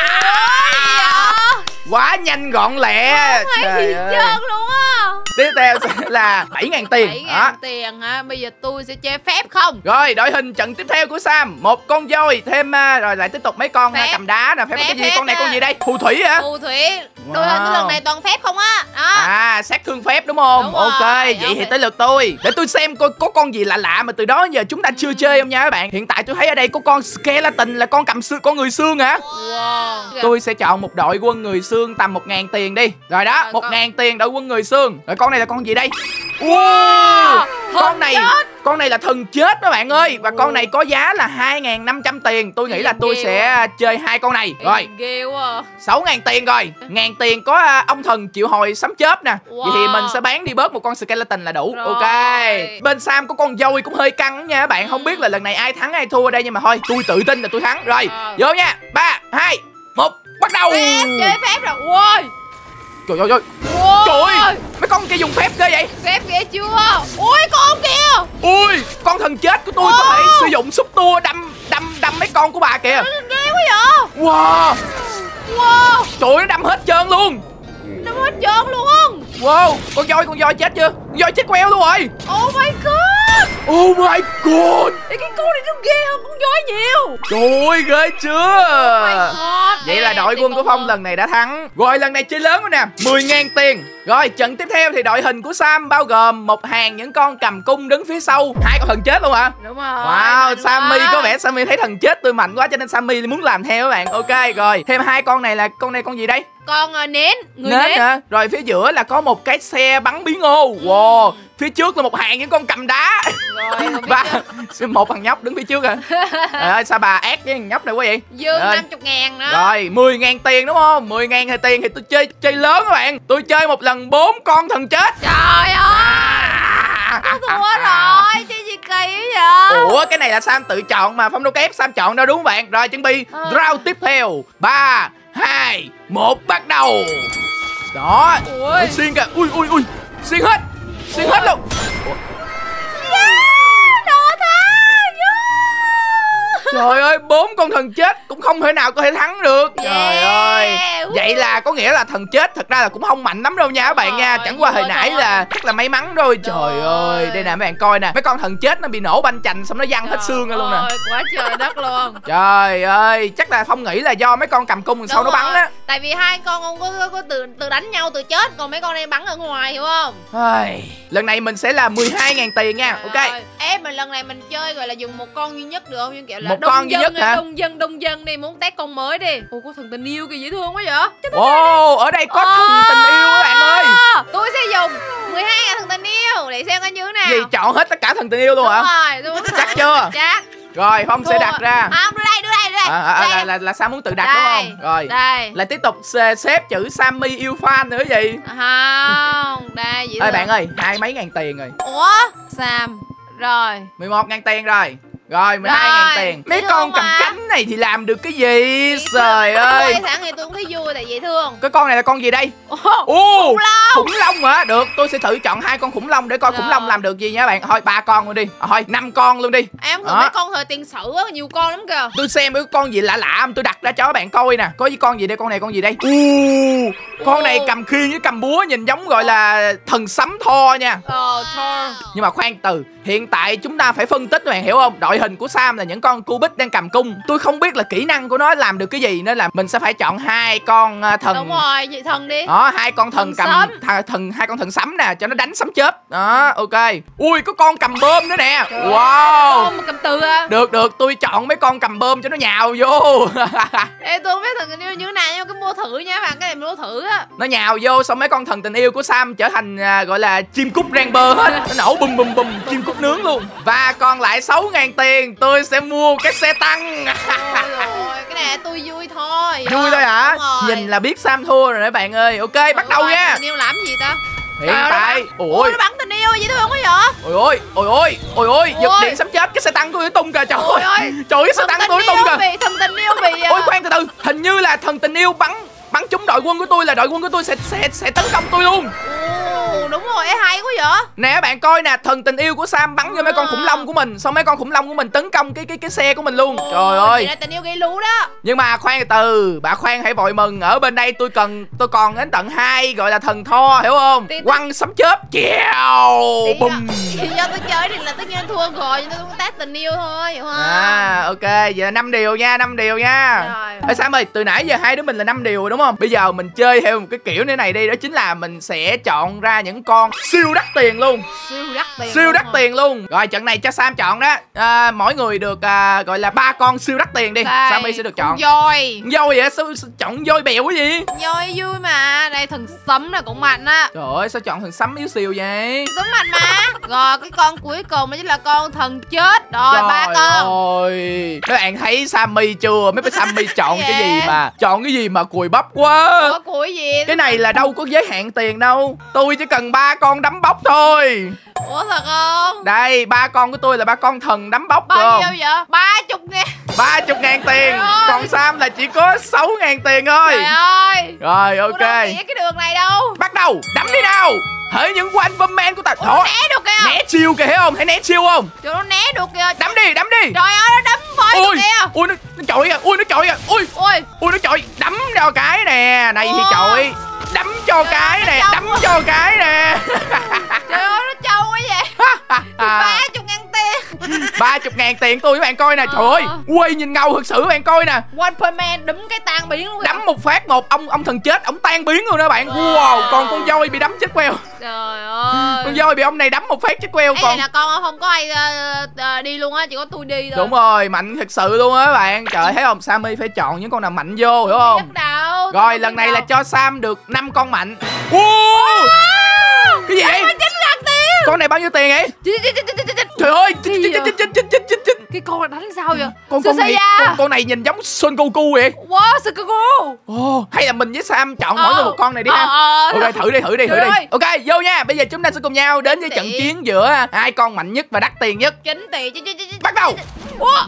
[SPEAKER 1] À. Quá nhanh gọn lẹ.
[SPEAKER 2] Hay
[SPEAKER 1] Trời
[SPEAKER 2] gì
[SPEAKER 1] ơi.
[SPEAKER 2] trơn luôn á.
[SPEAKER 1] Tiếp theo sẽ là bảy ngàn tiền.
[SPEAKER 2] bảy
[SPEAKER 1] Đó.
[SPEAKER 2] ngàn tiền hả? Bây giờ tôi sẽ chơi phép không?
[SPEAKER 1] Rồi đội hình trận tiếp theo của Sam. Một con voi thêm uh, rồi lại tiếp tục mấy con
[SPEAKER 2] Phép.
[SPEAKER 1] uh, cầm đá nè. Phép,
[SPEAKER 2] Phép,
[SPEAKER 1] cái gì?
[SPEAKER 2] phép
[SPEAKER 1] Con này
[SPEAKER 2] à.
[SPEAKER 1] con gì đây? Phù thủy hả?
[SPEAKER 2] Phù thủy. Đội
[SPEAKER 1] Wow.
[SPEAKER 2] hình tôi lần này toàn phép không á. Đó.
[SPEAKER 1] À, sát thương phép đúng không?
[SPEAKER 2] Đúng
[SPEAKER 1] Ok,
[SPEAKER 2] rồi,
[SPEAKER 1] vậy
[SPEAKER 2] ok.
[SPEAKER 1] thì tới lượt tôi. Để tôi xem coi có con gì lạ lạ mà từ đó giờ chúng ta chưa chơi không nha các bạn. Hiện tại tôi thấy ở đây có con skeleton là con cầm xương, con người xương hả?
[SPEAKER 2] Wow.
[SPEAKER 1] Tôi sẽ chọn một đội quân người xương tầm một ngàn tiền đi. Rồi đó,
[SPEAKER 2] Rồi,
[SPEAKER 1] một
[SPEAKER 2] con-
[SPEAKER 1] ngàn tiền đội quân người xương. Rồi con này là con gì đây?
[SPEAKER 2] Wow,
[SPEAKER 1] Wow, con
[SPEAKER 2] thần
[SPEAKER 1] này
[SPEAKER 2] chết.
[SPEAKER 1] con này là thần chết các bạn ơi. Và con này có giá là hai ngàn năm trăm tiền. Tôi nghĩ là tôi
[SPEAKER 2] Ghê
[SPEAKER 1] sẽ
[SPEAKER 2] quá.
[SPEAKER 1] chơi hai con này. Rồi,
[SPEAKER 2] Ghê quá.
[SPEAKER 1] sáu ngàn tiền rồi. Ngàn tiền có à, ông thần triệu hồi sấm chớp nè. Vậy thì
[SPEAKER 2] Wow.
[SPEAKER 1] mình sẽ bán đi bớt một con skeleton là đủ.
[SPEAKER 2] Rồi.
[SPEAKER 1] Ok. Bên Sam có con dôi cũng hơi căng nha các bạn. Không biết là lần này ai thắng ai thua ở đây, nhưng mà thôi, tôi tự tin là tôi thắng. Rồi,
[SPEAKER 2] Rồi.
[SPEAKER 1] vô nha. Ba, hai, một, bắt đầu.
[SPEAKER 2] Phép, chơi phép rồi. Ui.
[SPEAKER 1] Trời ơi, trời,
[SPEAKER 2] Ui.
[SPEAKER 1] trời ơi, mấy con kia dùng phép ghê vậy.
[SPEAKER 2] Phép ghê chưa? Ui, con kia.
[SPEAKER 1] Ui, con thần chết của tôi
[SPEAKER 2] Wow.
[SPEAKER 1] có thể sử dụng xúc tua đâm đâm đâm mấy con của bà kìa.
[SPEAKER 2] Ghê quá vậy.
[SPEAKER 1] Wow,
[SPEAKER 2] Wow.
[SPEAKER 1] trời ơi, nó đâm hết trơn luôn.
[SPEAKER 2] Nó hết trơn luôn.
[SPEAKER 1] Wow, con voi con voi chết chưa? Con voi chết queo luôn rồi.
[SPEAKER 2] Oh my god.
[SPEAKER 1] Oh my god.
[SPEAKER 2] Ê, cái con này nó ghê hơn con voi nhiều.
[SPEAKER 1] Trời ơi, ghê chưa?
[SPEAKER 2] Oh my god.
[SPEAKER 1] Vậy là
[SPEAKER 2] Ê,
[SPEAKER 1] đội
[SPEAKER 2] tiền
[SPEAKER 1] quân của
[SPEAKER 2] con
[SPEAKER 1] Phong
[SPEAKER 2] hơn.
[SPEAKER 1] lần này đã thắng. Rồi lần này chơi lớn rồi nè, mười ngàn tiền. Rồi trận tiếp theo thì đội hình của Sam bao gồm một hàng những con cầm cung đứng phía sau. Hai con thần chết luôn hả?
[SPEAKER 2] Đúng rồi.
[SPEAKER 1] Wow,
[SPEAKER 2] mạnh
[SPEAKER 1] Sammy
[SPEAKER 2] quá.
[SPEAKER 1] có vẻ Sammy thấy thần chết tôi mạnh quá cho nên Sammy muốn làm theo các bạn. Ok, rồi thêm hai con này là con này con gì đây?
[SPEAKER 2] Con uh, nến. Người
[SPEAKER 1] Nến
[SPEAKER 2] nến.
[SPEAKER 1] hả? Rồi phía giữa là có một cái xe bắn bí ngô. Wow, phía trước là một hàng những con cầm đá.
[SPEAKER 2] Rồi, không biết
[SPEAKER 1] Và
[SPEAKER 2] chưa?
[SPEAKER 1] một thằng nhóc đứng phía trước à. Trời ơi, sao bà ác với thằng nhóc này quá vậy?
[SPEAKER 2] Dương
[SPEAKER 1] Rồi.
[SPEAKER 2] năm mươi ngàn nữa.
[SPEAKER 1] Rồi, mười ngàn tiền đúng không? mười ngàn thì tiền thì tôi chơi chơi lớn các bạn. Tôi chơi một lần bốn con thần chết.
[SPEAKER 2] Trời ơi. Tôi thua rồi. Chơi gì kỳ vậy?
[SPEAKER 1] Ủa, cái này là Sam tự chọn mà, Phong đâu có ép Sam chọn đâu đúng không bạn? Rồi, chuẩn bị
[SPEAKER 2] Ờ.
[SPEAKER 1] round tiếp theo. Ba, hai, một, bắt đầu. Đó.
[SPEAKER 2] Ui.
[SPEAKER 1] Ôi, xiên kìa. Ui, ui, ui. Xiên hết. Xiên hết luôn.
[SPEAKER 2] Yeah, đồ tha.
[SPEAKER 1] Trời ơi, bốn con thần chết cũng không thể nào có thể thắng được. Trời
[SPEAKER 2] Yeah.
[SPEAKER 1] ơi. Vậy là có nghĩa là thần chết thật ra là cũng không mạnh lắm đâu nha các bạn nha.
[SPEAKER 2] Rồi,
[SPEAKER 1] Chẳng qua hồi
[SPEAKER 2] rồi,
[SPEAKER 1] nãy
[SPEAKER 2] rồi.
[SPEAKER 1] là chắc là may mắn thôi. Trời
[SPEAKER 2] Rồi.
[SPEAKER 1] ơi, đây nè mấy bạn coi nè. Mấy con thần chết nó bị nổ banh chành xong nó văng hết xương ra luôn nè.
[SPEAKER 2] Ôi, quá trời đất luôn.
[SPEAKER 1] Trời ơi, chắc là Phong nghĩ là do mấy con cầm cung đằng sau nó
[SPEAKER 2] Đúng
[SPEAKER 1] bắn
[SPEAKER 2] rồi.
[SPEAKER 1] á.
[SPEAKER 2] Tại vì hai con ông có, có, có từ từ đánh nhau từ chết, còn mấy con này bắn ở ngoài hiểu không?
[SPEAKER 1] Ai, lần này mình sẽ là mười hai ngàn tiền nha.
[SPEAKER 2] Trời
[SPEAKER 1] Ok.
[SPEAKER 2] ơi. Em mà lần này mình chơi gọi là dùng một con duy nhất được không? Như kiểu là
[SPEAKER 1] Một
[SPEAKER 2] đông
[SPEAKER 1] con duy
[SPEAKER 2] dân
[SPEAKER 1] nhất
[SPEAKER 2] đi,
[SPEAKER 1] hả?
[SPEAKER 2] Đông dân đông dân đi, muốn test con mới đi. Ồ, có thần tình yêu kìa, dễ thương quá vậy. Chết tôi.
[SPEAKER 1] Ồ, ở đây có thần tình yêu các bạn ơi.
[SPEAKER 2] À, tôi sẽ dùng mười hai ngàn thần tình yêu để xem coi như thế nào.
[SPEAKER 1] Gì, chọn hết tất cả thần tình yêu luôn
[SPEAKER 2] Đúng
[SPEAKER 1] hả?
[SPEAKER 2] rồi, tôi muốn
[SPEAKER 1] Chắc
[SPEAKER 2] thử.
[SPEAKER 1] chưa?
[SPEAKER 2] Chắc.
[SPEAKER 1] Rồi, Phong sẽ
[SPEAKER 2] Thua.
[SPEAKER 1] đặt ra.
[SPEAKER 2] À, đưa đây, đưa đây, đưa đây.
[SPEAKER 1] À, à,
[SPEAKER 2] Đây.
[SPEAKER 1] là, là, là sao muốn tự đặt đúng
[SPEAKER 2] Đây.
[SPEAKER 1] không? Rồi.
[SPEAKER 2] Đây.
[SPEAKER 1] Lại tiếp tục xê- xếp chữ Sammy yêu fan nữa gì?
[SPEAKER 2] Không, đây dễ
[SPEAKER 1] Ơi
[SPEAKER 2] thương.
[SPEAKER 1] bạn ơi, hai mấy ngàn tiền rồi.
[SPEAKER 2] Ủa? Sam. Rồi.
[SPEAKER 1] mười một ngàn tiền rồi. Rồi mười hai ngàn
[SPEAKER 2] Rồi,
[SPEAKER 1] tiền. Mấy
[SPEAKER 2] dễ
[SPEAKER 1] con
[SPEAKER 2] thương
[SPEAKER 1] cầm
[SPEAKER 2] mà.
[SPEAKER 1] cánh này thì làm được cái gì?
[SPEAKER 2] Dễ
[SPEAKER 1] Trời
[SPEAKER 2] thương.
[SPEAKER 1] ơi.
[SPEAKER 2] Quay sẵn thì tôi cũng thấy vui tại dễ thương.
[SPEAKER 1] Cái con này là con gì đây?
[SPEAKER 2] Ồ,
[SPEAKER 1] Ồ,
[SPEAKER 2] khủng long.
[SPEAKER 1] khủng long hả? Được, tôi sẽ thử chọn hai con khủng long để coi
[SPEAKER 2] Rồi.
[SPEAKER 1] khủng long làm được gì nha bạn. Thôi ba con luôn đi. À, thôi năm con luôn đi.
[SPEAKER 2] Em thử
[SPEAKER 1] Đó.
[SPEAKER 2] mấy con thời tiền sử á, nhiều con lắm kìa.
[SPEAKER 1] Tôi xem cái con gì lạ lạ không, tôi đặt ra cho các bạn coi nè. Có với con gì đây? Con này con gì đây? Ồ, con này
[SPEAKER 2] Ồ.
[SPEAKER 1] cầm khiên với cầm búa, nhìn giống gọi là thần sấm Thor nha.
[SPEAKER 2] Ờ, Thor.
[SPEAKER 1] Nhưng mà khoan từ, hiện tại chúng ta phải phân tích, các bạn hiểu không? Đội hình của Sam là những con cubit đang cầm cung. Tôi không biết là kỹ năng của nó làm được cái gì, nên là mình sẽ phải chọn hai con uh, thần.
[SPEAKER 2] Đúng rồi, chị thần đi.
[SPEAKER 1] Đó, hai con thần,
[SPEAKER 2] Thần
[SPEAKER 1] cầm
[SPEAKER 2] sấm.
[SPEAKER 1] th thần hai con thần sấm nè, cho nó đánh sấm chớp. Đó, ok. Ui, có con cầm bơm nữa nè. Wow.
[SPEAKER 2] Con mà cầm từ à.
[SPEAKER 1] Được được, tôi chọn mấy con cầm bơm cho nó nhào vô.
[SPEAKER 2] Ê, tôi không biết thần tình yêu như thế nào nhưng mà cứ mua thử nha bạn, cái này mua thử á.
[SPEAKER 1] Nó nhào vô, xong mấy con thần tình yêu của Sam trở thành à, gọi là chim cút Rainbow hết. Nó nổ bùm bùm bùm, chim cút nướng luôn. Và còn lại sáu ngàn tiền, tôi sẽ mua cái xe tăng.
[SPEAKER 2] Ôi rồi, cái này tôi vui thôi.
[SPEAKER 1] Vui thôi hả?
[SPEAKER 2] Đúng rồi.
[SPEAKER 1] Nhìn là biết Sam thua rồi đấy bạn ơi. Ok, bắt
[SPEAKER 2] Đúng
[SPEAKER 1] đầu
[SPEAKER 2] rồi,
[SPEAKER 1] nha.
[SPEAKER 2] Tình yêu làm gì ta?
[SPEAKER 1] Hiện
[SPEAKER 2] Trời ơi,
[SPEAKER 1] tại,
[SPEAKER 2] nó bắn-
[SPEAKER 1] ôi
[SPEAKER 2] nó bắn tình yêu dễ thương quá vậy.
[SPEAKER 1] ôi ôi ôi ôi ôi ôi, giật
[SPEAKER 2] Ôi.
[SPEAKER 1] điện sấm chết, cái xe tăng của tôi tung kìa, trời
[SPEAKER 2] Ôi
[SPEAKER 1] ơi.
[SPEAKER 2] ơi.
[SPEAKER 1] Trời ơi, cái xe
[SPEAKER 2] Thần
[SPEAKER 1] tăng
[SPEAKER 2] tình
[SPEAKER 1] tôi tung
[SPEAKER 2] yêu
[SPEAKER 1] kìa.
[SPEAKER 2] bị, thần tình yêu bị.
[SPEAKER 1] Ôi khoan từ từ, hình như là thần tình yêu bắn bắn trúng đội quân của tôi, là đội quân của tôi sẽ sẽ sẽ tấn công tôi luôn.
[SPEAKER 2] Ồ, đúng rồi, ê, hay quá vậy.
[SPEAKER 1] Nè các bạn coi nè, thần tình yêu của Sam bắn vô mấy con
[SPEAKER 2] À.
[SPEAKER 1] khủng long của mình, xong mấy con khủng long của mình tấn công cái cái cái xe của mình luôn.
[SPEAKER 2] Ồ,
[SPEAKER 1] Trời
[SPEAKER 2] chị
[SPEAKER 1] ơi.
[SPEAKER 2] là tình yêu gây lú đó.
[SPEAKER 1] Nhưng mà khoan từ từ, bà khoan hãy vội mừng, ở bên đây tôi cần tôi còn đến tận hai gọi là thần Thor, hiểu không?
[SPEAKER 2] Tí- tí-
[SPEAKER 1] Quăng sấm chớp, chèo,
[SPEAKER 2] Thì
[SPEAKER 1] bùm.
[SPEAKER 2] do, do tôi chơi thì là tất nhiên thua rồi, nhưng tôi cũng test tình yêu thôi, hiểu không?
[SPEAKER 1] À ok, vậy là năm điều nha, năm điều nha.
[SPEAKER 2] Rồi.
[SPEAKER 1] Ê Sam ơi, từ nãy giờ hai đứa mình là năm điều rồi đúng không? Bây giờ mình chơi theo một cái kiểu như này đi, đó chính là mình sẽ chọn ra những con siêu đắt tiền luôn.
[SPEAKER 2] Siêu đắt tiền.
[SPEAKER 1] Siêu
[SPEAKER 2] luôn
[SPEAKER 1] đắt
[SPEAKER 2] rồi.
[SPEAKER 1] tiền luôn. Rồi trận này cho Sam chọn đó. À, mỗi người được à, gọi là ba con siêu đắt tiền đi.
[SPEAKER 2] Đây,
[SPEAKER 1] Sammy sẽ được chọn.
[SPEAKER 2] con voi.
[SPEAKER 1] Voi vậy? Sao, sao chọn voi bèo cái gì?
[SPEAKER 2] Voi vui mà. Đây thần sấm này cũng mạnh á.
[SPEAKER 1] Trời ơi, sao chọn thằng sấm yếu xìu vậy?
[SPEAKER 2] Sấm mạnh mà. Rồi cái con cuối cùng đó chính là con thần chết. Rồi ba con.
[SPEAKER 1] Ơi, các bạn thấy Sammy chưa? Mấy cái Sammy chọn
[SPEAKER 2] Cái
[SPEAKER 1] cái
[SPEAKER 2] gì?
[SPEAKER 1] gì mà chọn cái gì mà cùi bắp quá.
[SPEAKER 2] Ủa củi gì?
[SPEAKER 1] Cái này là đâu có giới hạn tiền đâu. Tôi chỉ cần ba con đấm bóc thôi.
[SPEAKER 2] Ủa thật không?
[SPEAKER 1] Đây, ba con của tôi là ba con thần đấm bóc
[SPEAKER 2] Bao
[SPEAKER 1] không?
[SPEAKER 2] nhiêu vậy? Ba chục ngàn.
[SPEAKER 1] Ba chục ngàn tiền.
[SPEAKER 2] Trời ơi.
[SPEAKER 1] Còn Sam là chỉ có sáu ngàn tiền thôi.
[SPEAKER 2] Trời ơi.
[SPEAKER 1] Rồi
[SPEAKER 2] Tôi đâu
[SPEAKER 1] ok.
[SPEAKER 2] nghĩ cái đường này đâu.
[SPEAKER 1] Bắt đầu, đấm đi nào. Hỡi những one bom man của ta.
[SPEAKER 2] Ủa, nó
[SPEAKER 1] Thôi,
[SPEAKER 2] né được kìa.
[SPEAKER 1] né chiêu kìa, thấy không? Thấy né chiêu không?
[SPEAKER 2] Trời, nó né được kìa.
[SPEAKER 1] Đấm đi, đấm đi.
[SPEAKER 2] Trời ơi, nó đấm voi
[SPEAKER 1] Ui,
[SPEAKER 2] kìa.
[SPEAKER 1] ui nó, nó chọi kìa, ui nó chọi kìa. Ui,
[SPEAKER 2] Ui.
[SPEAKER 1] ui nó chọi, đấm cho cái nè. Này thì
[SPEAKER 2] Ủa.
[SPEAKER 1] chọi. Đấm cho
[SPEAKER 2] Trời
[SPEAKER 1] cái
[SPEAKER 2] ơi,
[SPEAKER 1] nè,
[SPEAKER 2] nó
[SPEAKER 1] đấm
[SPEAKER 2] trâu.
[SPEAKER 1] cho cái nè.
[SPEAKER 2] Trời ơi, nó trâu quá vậy. Ba chục ngàn tiền.
[SPEAKER 1] Ba chục ngàn tiền tôi, các bạn coi nè. Trời ơi,
[SPEAKER 2] Ờ.
[SPEAKER 1] quay nhìn ngầu thật sự, các bạn coi nè.
[SPEAKER 2] One per man đấm cái tan biến luôn.
[SPEAKER 1] Đấm một phát một ông ông thần chết, ông tan biến luôn đó bạn. Wow, còn con voi bị đấm chết queo.
[SPEAKER 2] Trời ơi.
[SPEAKER 1] Con voi bị ông này đấm một phát chết queo.
[SPEAKER 2] Cái
[SPEAKER 1] Còn
[SPEAKER 2] này là con không có ai ờ, ờ, đi luôn á, chỉ có tôi đi thôi.
[SPEAKER 1] đúng rồi, mạnh thật sự luôn á các bạn. Trời, thấy không? Sammy phải chọn những con nào mạnh vô, hiểu không?
[SPEAKER 2] Biết đâu.
[SPEAKER 1] Rồi lần này là cho Sam được năm con mạnh. Wow! Cái gì vậy?
[SPEAKER 2] chín ngàn tiền.
[SPEAKER 1] Con này bao nhiêu tiền vậy?
[SPEAKER 2] Chết, chết, chết, chết, chết, chết.
[SPEAKER 1] Trời ơi,
[SPEAKER 2] Cái
[SPEAKER 1] chết
[SPEAKER 2] gì
[SPEAKER 1] chết
[SPEAKER 2] vậy?
[SPEAKER 1] chết chết chết chết chết.
[SPEAKER 2] Cái con này đánh sao vậy?
[SPEAKER 1] Con con này
[SPEAKER 2] Susaya.
[SPEAKER 1] con, con này nhìn giống Son Goku vậy.
[SPEAKER 2] Wow, Sukugu.
[SPEAKER 1] Ồ, hay là mình với Sam chọn mỗi người
[SPEAKER 2] Ờ.
[SPEAKER 1] một con này đi
[SPEAKER 2] Ờ,
[SPEAKER 1] ha.
[SPEAKER 2] ờ,
[SPEAKER 1] Ok, thử đi, thử đi, thử
[SPEAKER 2] Trời
[SPEAKER 1] đi.
[SPEAKER 2] ơi.
[SPEAKER 1] Ok, vô nha. Bây giờ chúng ta sẽ cùng nhau đến với trận
[SPEAKER 2] Tỷ.
[SPEAKER 1] chiến giữa hai con mạnh nhất và đắt tiền nhất.
[SPEAKER 2] Chín tỷ. Chết, chết, chết, chết.
[SPEAKER 1] Bắt đầu.
[SPEAKER 2] Ủa?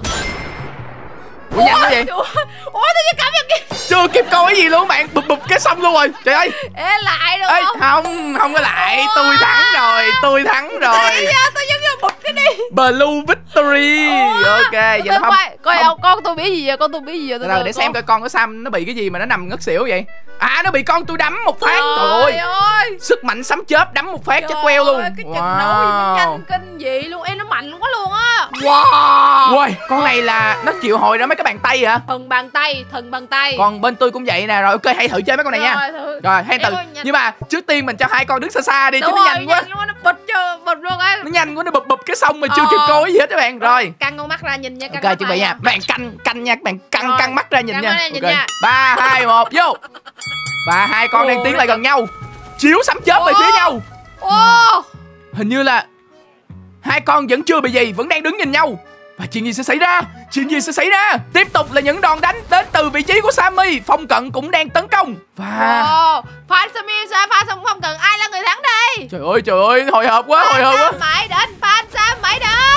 [SPEAKER 1] Ủa nhanh quá vậy?
[SPEAKER 2] Ủa, ủa tôi chỉ cảm nhận cái
[SPEAKER 1] Chưa kịp coi cái gì luôn bạn, bụp bụp cái xong luôn rồi. Trời ơi.
[SPEAKER 2] ê lại được
[SPEAKER 1] Ê,
[SPEAKER 2] không?
[SPEAKER 1] không, không có lại.
[SPEAKER 2] Ủa?
[SPEAKER 1] Tôi thắng rồi, tôi thắng rồi.
[SPEAKER 2] Tại sao tôi giống như bụt cái đi.
[SPEAKER 1] Blue Victory.
[SPEAKER 2] Ủa?
[SPEAKER 1] Ok, vậy
[SPEAKER 2] Tôi
[SPEAKER 1] là không.
[SPEAKER 2] quay- coi
[SPEAKER 1] không.
[SPEAKER 2] không, con tôi biết gì vậy? Con tôi biết gì vậy? Từ
[SPEAKER 1] Rồi
[SPEAKER 2] từ,
[SPEAKER 1] để
[SPEAKER 2] con.
[SPEAKER 1] xem coi con của Sam nó bị cái gì mà nó nằm ngất xỉu vậy. À, nó bị con tôi đấm một phát. Trời ơi.
[SPEAKER 2] ơi.
[SPEAKER 1] Sức mạnh sấm chớp đấm một phát chết
[SPEAKER 2] Trời
[SPEAKER 1] queo luôn.
[SPEAKER 2] ơi, cái trận đấu gì mà nhanh kinh dị luôn. Ê, nó mạnh quá luôn á.
[SPEAKER 1] Wow. Ui, con này là nó triệu hồi ra mấy cái bàn tay hả?
[SPEAKER 2] Thần bàn tay, thần bàn tay.
[SPEAKER 1] Còn bên tôi cũng vậy nè. Rồi ok, hãy thử chơi mấy con này nha.
[SPEAKER 2] Rồi, thử.
[SPEAKER 1] Rồi, hay
[SPEAKER 2] Em
[SPEAKER 1] từ.
[SPEAKER 2] ơi, nhanh.
[SPEAKER 1] Nhưng mà trước tiên mình cho hai con đứng xa xa đi, chứ
[SPEAKER 2] Đúng
[SPEAKER 1] nó
[SPEAKER 2] rồi,
[SPEAKER 1] nhanh quá.
[SPEAKER 2] luôn, nó bật cho bật luôn á.
[SPEAKER 1] Nó nhanh quá, nó bụp bụp cái xong mà chưa
[SPEAKER 2] Ờ.
[SPEAKER 1] kịp coi gì hết các bạn. Rồi.
[SPEAKER 2] Căng con mắt ra nhìn nha, căng
[SPEAKER 1] Ok,
[SPEAKER 2] mắt
[SPEAKER 1] chuẩn
[SPEAKER 2] ra
[SPEAKER 1] bị nha. Bạn canh canh nha, bạn căng
[SPEAKER 2] Rồi.
[SPEAKER 1] căng mắt ra nhìn
[SPEAKER 2] Căng
[SPEAKER 1] nha.
[SPEAKER 2] mắt ra nhìn
[SPEAKER 1] Ok.
[SPEAKER 2] nha.
[SPEAKER 1] ba hai một vô. Và hai con đang
[SPEAKER 2] Ồ,
[SPEAKER 1] tiến
[SPEAKER 2] nó
[SPEAKER 1] lại gần nhau. Chiếu sấm chớp về
[SPEAKER 2] Ồ.
[SPEAKER 1] phía nhau.
[SPEAKER 2] Ô,
[SPEAKER 1] Hình như là hai con vẫn chưa bị gì, vẫn đang đứng nhìn nhau. Và chuyện gì sẽ xảy ra? Chuyện gì sẽ xảy ra? Tiếp tục là những đòn đánh đến từ vị trí của Sammy. Phong cận cũng đang tấn công. Và
[SPEAKER 2] Ồ, Phan Sammy sao Phan không cần ai là người thắng đây?
[SPEAKER 1] trời ơi trời ơi, hồi hộp quá, hồi hoph quá.
[SPEAKER 2] Sam mãi đến, Phan Sam mãi đến.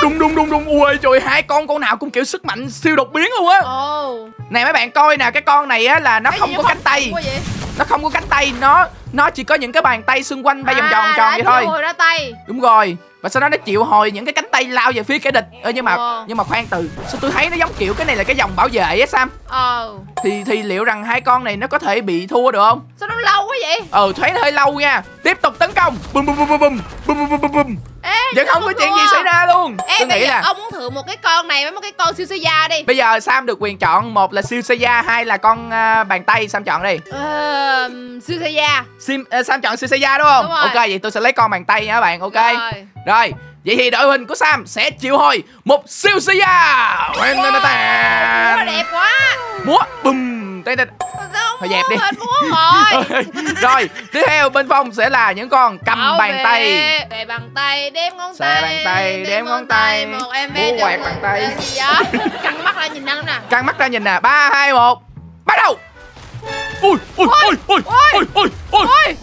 [SPEAKER 1] đùng đùng đùng đùng. Ui trời, hai con con nào cũng kiểu sức mạnh siêu đột biến luôn á.
[SPEAKER 2] Ồ.
[SPEAKER 1] Nè mấy bạn coi nè, cái con này á là nó
[SPEAKER 2] Cái
[SPEAKER 1] không
[SPEAKER 2] gì
[SPEAKER 1] có
[SPEAKER 2] vậy?
[SPEAKER 1] cánh tay.
[SPEAKER 2] Ủa vậy?
[SPEAKER 1] Nó không có cánh tay, nó nó chỉ có những cái bàn tay xung quanh bay vòng vòng tròn vậy thôi.
[SPEAKER 2] Hồi ra tay.
[SPEAKER 1] Đúng rồi. Và sau đó nó chịu hồi những cái cánh tay lao về phía kẻ địch. Ơ nhưng mà
[SPEAKER 2] Ờ.
[SPEAKER 1] nhưng mà khoan từ, sao tôi thấy nó giống kiểu cái này là cái dòng bảo vệ á Sam.
[SPEAKER 2] Ờ.
[SPEAKER 1] Thì thì liệu rằng hai con này nó có thể bị thua được không?
[SPEAKER 2] Sao nó lâu quá vậy?
[SPEAKER 1] Ừ, thấy nó hơi lâu nha. Tiếp tục tấn công. Bum bum bum bum bum bum bum bum bum.
[SPEAKER 2] Ê,
[SPEAKER 1] Vẫn không có chuyện gì xảy ra luôn.
[SPEAKER 2] Ê,
[SPEAKER 1] Tôi
[SPEAKER 2] bây
[SPEAKER 1] nghĩ
[SPEAKER 2] giờ
[SPEAKER 1] là
[SPEAKER 2] ông muốn thử một cái con này với một cái con siêu xe da đi.
[SPEAKER 1] bây giờ Sam được quyền chọn, một là siêu Seiya, hai là con uh, bàn tay. Sam chọn đi.
[SPEAKER 2] Ờ, siêu xe da.
[SPEAKER 1] Sim, uh, Sam chọn siêu Seiya đúng không?
[SPEAKER 2] Đúng rồi.
[SPEAKER 1] Ok, vậy tôi sẽ lấy con bàn tay nha các bạn. Ok.
[SPEAKER 2] Rồi.
[SPEAKER 1] Rồi, vậy thì đội hình của Sam sẽ chịu hồi một siêu Seiya.
[SPEAKER 2] Wow, múa đẹp quá.
[SPEAKER 1] Múa bùm. Tay tay.
[SPEAKER 2] Sao
[SPEAKER 1] Thôi dẹp đi.
[SPEAKER 2] hết múa rồi.
[SPEAKER 1] Rồi, tiếp theo bên Phong sẽ là những con cầm
[SPEAKER 2] Bảo
[SPEAKER 1] bàn
[SPEAKER 2] vệ.
[SPEAKER 1] tay.
[SPEAKER 2] Để bàn tay, đếm ngón
[SPEAKER 1] Xè
[SPEAKER 2] tay.
[SPEAKER 1] bàn tay, đếm ngón tay.
[SPEAKER 2] Một em
[SPEAKER 1] Múa
[SPEAKER 2] bé
[SPEAKER 1] quạt bàn tay.
[SPEAKER 2] Cái gì đó. Căng mắt ra nhìn nó nè.
[SPEAKER 1] Căng mắt ra nhìn nè. Ba, hai, một. Bắt đầu. Ui, ui, ui, ui, ui, ui, ui.
[SPEAKER 2] Ôi.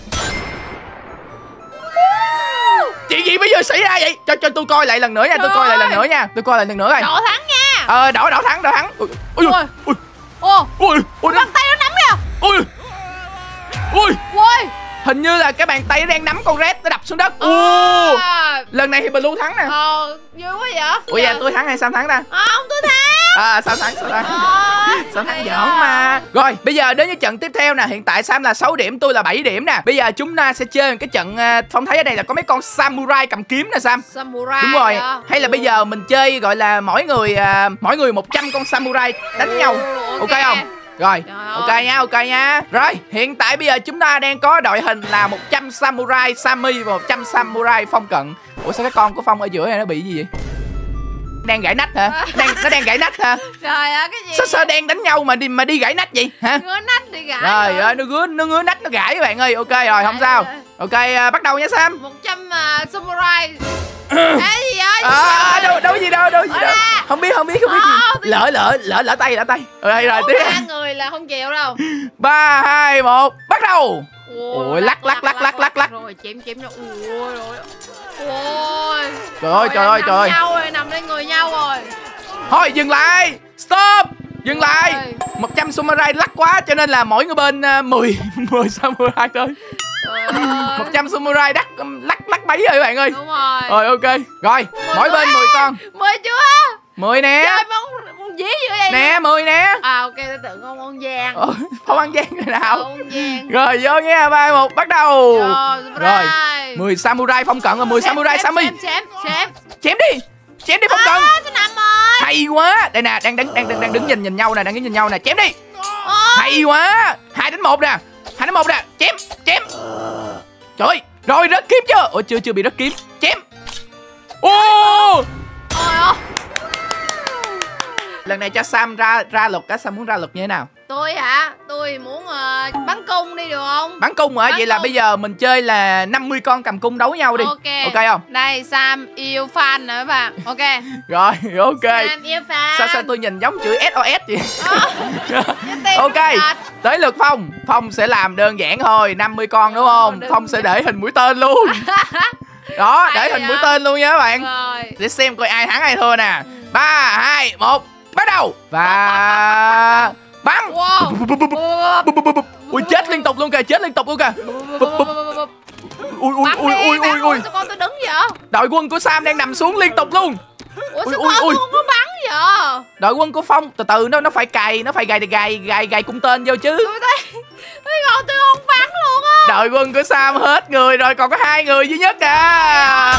[SPEAKER 1] Chuyện gì bây giờ xảy ra vậy? Cho cho tôi coi lại lần nữa nha, tôi coi lại lần nữa nha. Tôi coi lại lần nữa rồi.
[SPEAKER 2] Đỏ thắng nha.
[SPEAKER 1] Ờ, đỏ đỏ thắng, đỏ thắng. Ui, ui,
[SPEAKER 2] Ôi.
[SPEAKER 1] ui,
[SPEAKER 2] Ô.
[SPEAKER 1] ui, ui,
[SPEAKER 2] Bàn tay nó nắm kìa.
[SPEAKER 1] ui, ui.
[SPEAKER 2] Ôi.
[SPEAKER 1] Hình như là cái bàn tay nó đang nắm con red, nó đập xuống đất. Ồ.
[SPEAKER 2] À.
[SPEAKER 1] Lần này thì Blue thắng nè.
[SPEAKER 2] Ờ, vui quá vậy.
[SPEAKER 1] Ủa dạ tôi thắng hay Sam thắng ta?
[SPEAKER 2] Không, tôi thắng.
[SPEAKER 1] À, Sam thắng, Sam thắng.
[SPEAKER 2] Ờ,
[SPEAKER 1] Sam thắng
[SPEAKER 2] hay
[SPEAKER 1] giỡn
[SPEAKER 2] à.
[SPEAKER 1] mà. Rồi, bây giờ đến với trận tiếp theo nè. Hiện tại Sam là sáu điểm, tôi là bảy điểm nè. Bây giờ chúng ta sẽ chơi một cái trận uh, Phong thấy ở đây là có mấy con samurai cầm kiếm nè Sam.
[SPEAKER 2] Samurai.
[SPEAKER 1] Đúng rồi.
[SPEAKER 2] Vậy?
[SPEAKER 1] Hay là bây giờ mình chơi gọi là mỗi người uh, mỗi người một trăm con samurai đánh nhau.
[SPEAKER 2] Ừ,
[SPEAKER 1] Ok không? Rồi,
[SPEAKER 2] Trời
[SPEAKER 1] ok
[SPEAKER 2] ơi.
[SPEAKER 1] nha, ok nha. Rồi, hiện tại bây giờ chúng ta đang có đội hình là một trăm samurai Sammy và một trăm samurai Phong Cận. Ủa sao cái con của Phong ở giữa này nó bị gì vậy? Đang gãy nách hả? Đang nó đang gãy nách hả?
[SPEAKER 2] Trời ơi, cái gì?
[SPEAKER 1] Sao sao đang đánh nhau mà đi mà đi gãy nách vậy hả?
[SPEAKER 2] Ngứa nách đi gãi.
[SPEAKER 1] Trời ơi, nó ngứa nó ngứa nách nó gãy các bạn ơi. Ok rồi, không sao. Ok, à, bắt đầu nha Sam.
[SPEAKER 2] một trăm uh, samurai. Cái gì vậy?
[SPEAKER 1] À, đâu đâu có gì đâu, đâu có gì
[SPEAKER 2] Ở
[SPEAKER 1] đâu.
[SPEAKER 2] đây.
[SPEAKER 1] Không biết không biết không biết
[SPEAKER 2] Ờ,
[SPEAKER 1] gì. Lỡ lỡ lỡ lỡ tay lỡ tay. Rồi rồi
[SPEAKER 2] Bốn
[SPEAKER 1] tiếp.
[SPEAKER 2] ba người là không chịu đâu.
[SPEAKER 1] ba hai một, bắt đầu.
[SPEAKER 2] Ôi,
[SPEAKER 1] Ôi, lắc, lắc, lắc, lắc, lắc, lắc.
[SPEAKER 2] Rồi chém chém nhau. Ôi rồi. Ôi.
[SPEAKER 1] Trời ơi, trời ơi, trời ơi.
[SPEAKER 2] Nằm nhau rồi, nằm lên người nhau rồi.
[SPEAKER 1] Thôi dừng lại. Stop. Dừng lại.
[SPEAKER 2] Ôi.
[SPEAKER 1] một trăm samurai lắc quá cho nên là mỗi người bên uh, mười mười samurai thôi.
[SPEAKER 2] Trời ơi.
[SPEAKER 1] một trăm samurai đắt lắc lắc bấy rồi các bạn ơi.
[SPEAKER 2] Đúng rồi.
[SPEAKER 1] Rồi ok. Rồi, mỗi bên mười con.
[SPEAKER 2] Mười chưa?
[SPEAKER 1] mười nè.
[SPEAKER 2] Chơi bóng bóng dí như vậy.
[SPEAKER 1] Nè, mười nè.
[SPEAKER 2] À ok, tôi tưởng ông con Giang.
[SPEAKER 1] Ờ, Phong ăn gian rồi nào.
[SPEAKER 2] Ông Giang.
[SPEAKER 1] Rồi vô nha, ba một bắt đầu.
[SPEAKER 2] Rồi,
[SPEAKER 1] Rồi, mười samurai Phong Cận và mười samurai Sammy.
[SPEAKER 2] Chém chém chém.
[SPEAKER 1] Chém đi. Chém đi Phong Cận.
[SPEAKER 2] À, tôi nằm rồi.
[SPEAKER 1] Hay quá. Đây nè, đang đứng đang đang, đang đứng nhìn nhìn nhau nè, đang đứng nhìn nhau nè, chém đi.
[SPEAKER 2] Ôi.
[SPEAKER 1] Hay quá. hai đến một nè. hai đến một nè. Chém, chém. Trời ơi. Rồi rớt kiếm chưa? Ủa chưa chưa bị rớt kiếm. Chém. Ô.
[SPEAKER 2] Ôi ôi.
[SPEAKER 1] Lần này cho Sam ra ra luật á, Sam muốn ra luật như thế nào?
[SPEAKER 2] Tôi hả? Tôi muốn uh, bắn cung đi được không?
[SPEAKER 1] Bắn cung hả?
[SPEAKER 2] Bắn
[SPEAKER 1] Vậy là
[SPEAKER 2] cung.
[SPEAKER 1] bây giờ mình chơi là năm mươi con cầm cung đấu nhau đi.
[SPEAKER 2] Ok.
[SPEAKER 1] Ok không?
[SPEAKER 2] Đây Sam yêu fan nữa các bạn. Ok.
[SPEAKER 1] Rồi, ok.
[SPEAKER 2] Sam yêu fan.
[SPEAKER 1] Sao sao tôi nhìn giống chữ ét o ét vậy?
[SPEAKER 2] Ờ, cái
[SPEAKER 1] Ok.
[SPEAKER 2] tên nó
[SPEAKER 1] Tới lượt Phong. Phong sẽ làm đơn giản thôi, năm mươi con đúng không?
[SPEAKER 2] đơn
[SPEAKER 1] Phong sẽ
[SPEAKER 2] giản.
[SPEAKER 1] để hình mũi tên luôn. Đó, để
[SPEAKER 2] Hay
[SPEAKER 1] hình
[SPEAKER 2] vậy?
[SPEAKER 1] mũi tên luôn nha các bạn.
[SPEAKER 2] Rồi.
[SPEAKER 1] Để xem coi ai thắng ai thua nè. Ba, hai, một, bắt đầu. Và bắn.
[SPEAKER 2] Wow.
[SPEAKER 1] Ui chết liên tục luôn kìa, chết liên tục luôn kìa. Ui ui
[SPEAKER 2] Bắn
[SPEAKER 1] ui
[SPEAKER 2] đi,
[SPEAKER 1] ui ui
[SPEAKER 2] bắn
[SPEAKER 1] ui.
[SPEAKER 2] sao con tôi đứng vậy?
[SPEAKER 1] Đội quân của Sam đang nằm xuống liên tục luôn.
[SPEAKER 2] Ủa
[SPEAKER 1] Ui,
[SPEAKER 2] sao
[SPEAKER 1] ui,
[SPEAKER 2] con
[SPEAKER 1] ui.
[SPEAKER 2] tôi không có bắn vậy?
[SPEAKER 1] Đội quân của Phong từ từ nó nó phải cày, nó phải gài gài gài gài cung tên vô chứ.
[SPEAKER 2] Tôi thấy thấy con tôi không bắn luôn á.
[SPEAKER 1] Đội quân của Sam hết người rồi, còn có hai người duy nhất à.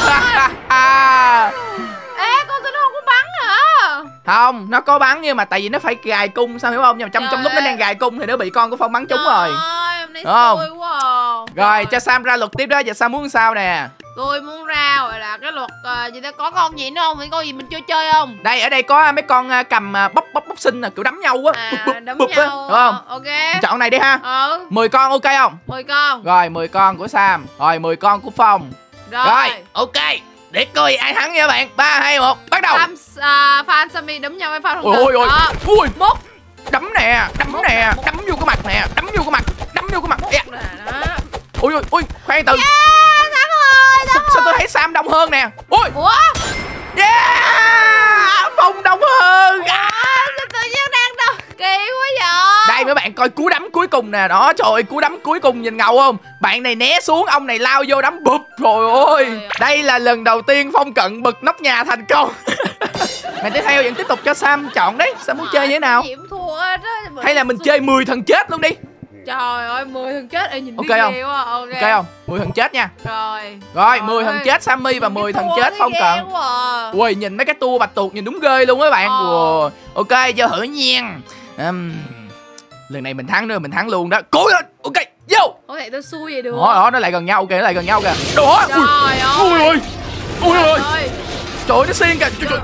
[SPEAKER 2] Ê con tôi nó không có bắn hả?
[SPEAKER 1] Không, nó có bắn nhưng mà tại vì nó phải gài cung, sao hiểu không? Nhưng mà trong
[SPEAKER 2] Trời
[SPEAKER 1] trong lúc nó
[SPEAKER 2] ơi.
[SPEAKER 1] đang gài cung thì nó bị con của Phong bắn trúng rồi.
[SPEAKER 2] Trời, hôm nay
[SPEAKER 1] Đúng không?
[SPEAKER 2] xui quá à.
[SPEAKER 1] Rồi cho Sam ra luật tiếp đó, giờ Sam muốn sao nè.
[SPEAKER 2] Tôi muốn ra gọi là cái luật uh, gì đó, có con gì nữa không? Có con gì mình chưa chơi không?
[SPEAKER 1] Đây ở đây có mấy con à, cầm à, bóc bóc bóc sinh là kiểu đấm nhau á.
[SPEAKER 2] À,
[SPEAKER 1] Bụp, bụp,
[SPEAKER 2] đấm
[SPEAKER 1] bụp á,
[SPEAKER 2] nhau.
[SPEAKER 1] đúng không?
[SPEAKER 2] Ok.
[SPEAKER 1] Chọn này đi ha.
[SPEAKER 2] Ừ.
[SPEAKER 1] mười con ok không?
[SPEAKER 2] mười con.
[SPEAKER 1] Rồi mười con của Sam, rồi mười con của Phong.
[SPEAKER 2] Rồi.
[SPEAKER 1] Rồi, ok. Để coi ai thắng nha các bạn. ba hai một, bắt đầu.
[SPEAKER 2] Fan, uh, fan Sammy đấm nhau với fan Hồng
[SPEAKER 1] Ôi ôi ôi.
[SPEAKER 2] Đó.
[SPEAKER 1] Ui,
[SPEAKER 2] Một.
[SPEAKER 1] đấm nè, đấm
[SPEAKER 2] Một
[SPEAKER 1] nè,
[SPEAKER 2] nè, một.
[SPEAKER 1] đấm vô cái mặt nè, đấm vô cái mặt, đấm vô cái mặt. Dạ.
[SPEAKER 2] Đó.
[SPEAKER 1] Ui ui ui, khoan từ.
[SPEAKER 2] Yeah, thắng rồi,
[SPEAKER 1] Sao,
[SPEAKER 2] thắng
[SPEAKER 1] sao tôi
[SPEAKER 2] rồi.
[SPEAKER 1] thấy Sam đông hơn nè. Ui,
[SPEAKER 2] Ủa?
[SPEAKER 1] Yeah, Phong đông hơn.
[SPEAKER 2] À, tự nhiên đang đâu kỳ quá vậy.
[SPEAKER 1] Đây mấy bạn coi cú đấm cuối cùng nè. Đó trời ơi, cú đấm cuối cùng nhìn ngầu không? Bạn này né xuống, ông này lao vô đấm bụp. Trời ơi, đây là lần đầu tiên Phong Cận bật nóc nhà thành công. Mày tiếp theo vẫn tiếp tục cho Sam chọn đấy. Sam muốn chơi như thế nào?
[SPEAKER 2] Thua đó.
[SPEAKER 1] Hay là mình chơi mười thần chết luôn đi.
[SPEAKER 2] Trời ơi, mười thằng chết. Ê, nhìn
[SPEAKER 1] Ok
[SPEAKER 2] đi
[SPEAKER 1] không?
[SPEAKER 2] ghê quá. Ok.
[SPEAKER 1] Ok không? mười thần chết nha.
[SPEAKER 2] Rồi.
[SPEAKER 1] Rồi, mười thần chết Sammy và mười thần chết Phong Cận.
[SPEAKER 2] À.
[SPEAKER 1] Ui, nhìn mấy cái tua bạch tuộc nhìn đúng ghê luôn á bạn.
[SPEAKER 2] Ờ.
[SPEAKER 1] Wow. Ok, giờ thử nhiên. Um, lần này mình thắng nữa, mình thắng luôn đó. Cố lên. Ok, vô.
[SPEAKER 2] Có thể tôi xui vậy được.
[SPEAKER 1] Đó, đó, nó lại gần nhau, ok, nó lại gần nhau kìa. Đó.
[SPEAKER 2] Trời ơi.
[SPEAKER 1] Ui ơi. Ui ơi.
[SPEAKER 2] Ơi.
[SPEAKER 1] Trời ơi, nó xiên kìa. Trời, trời.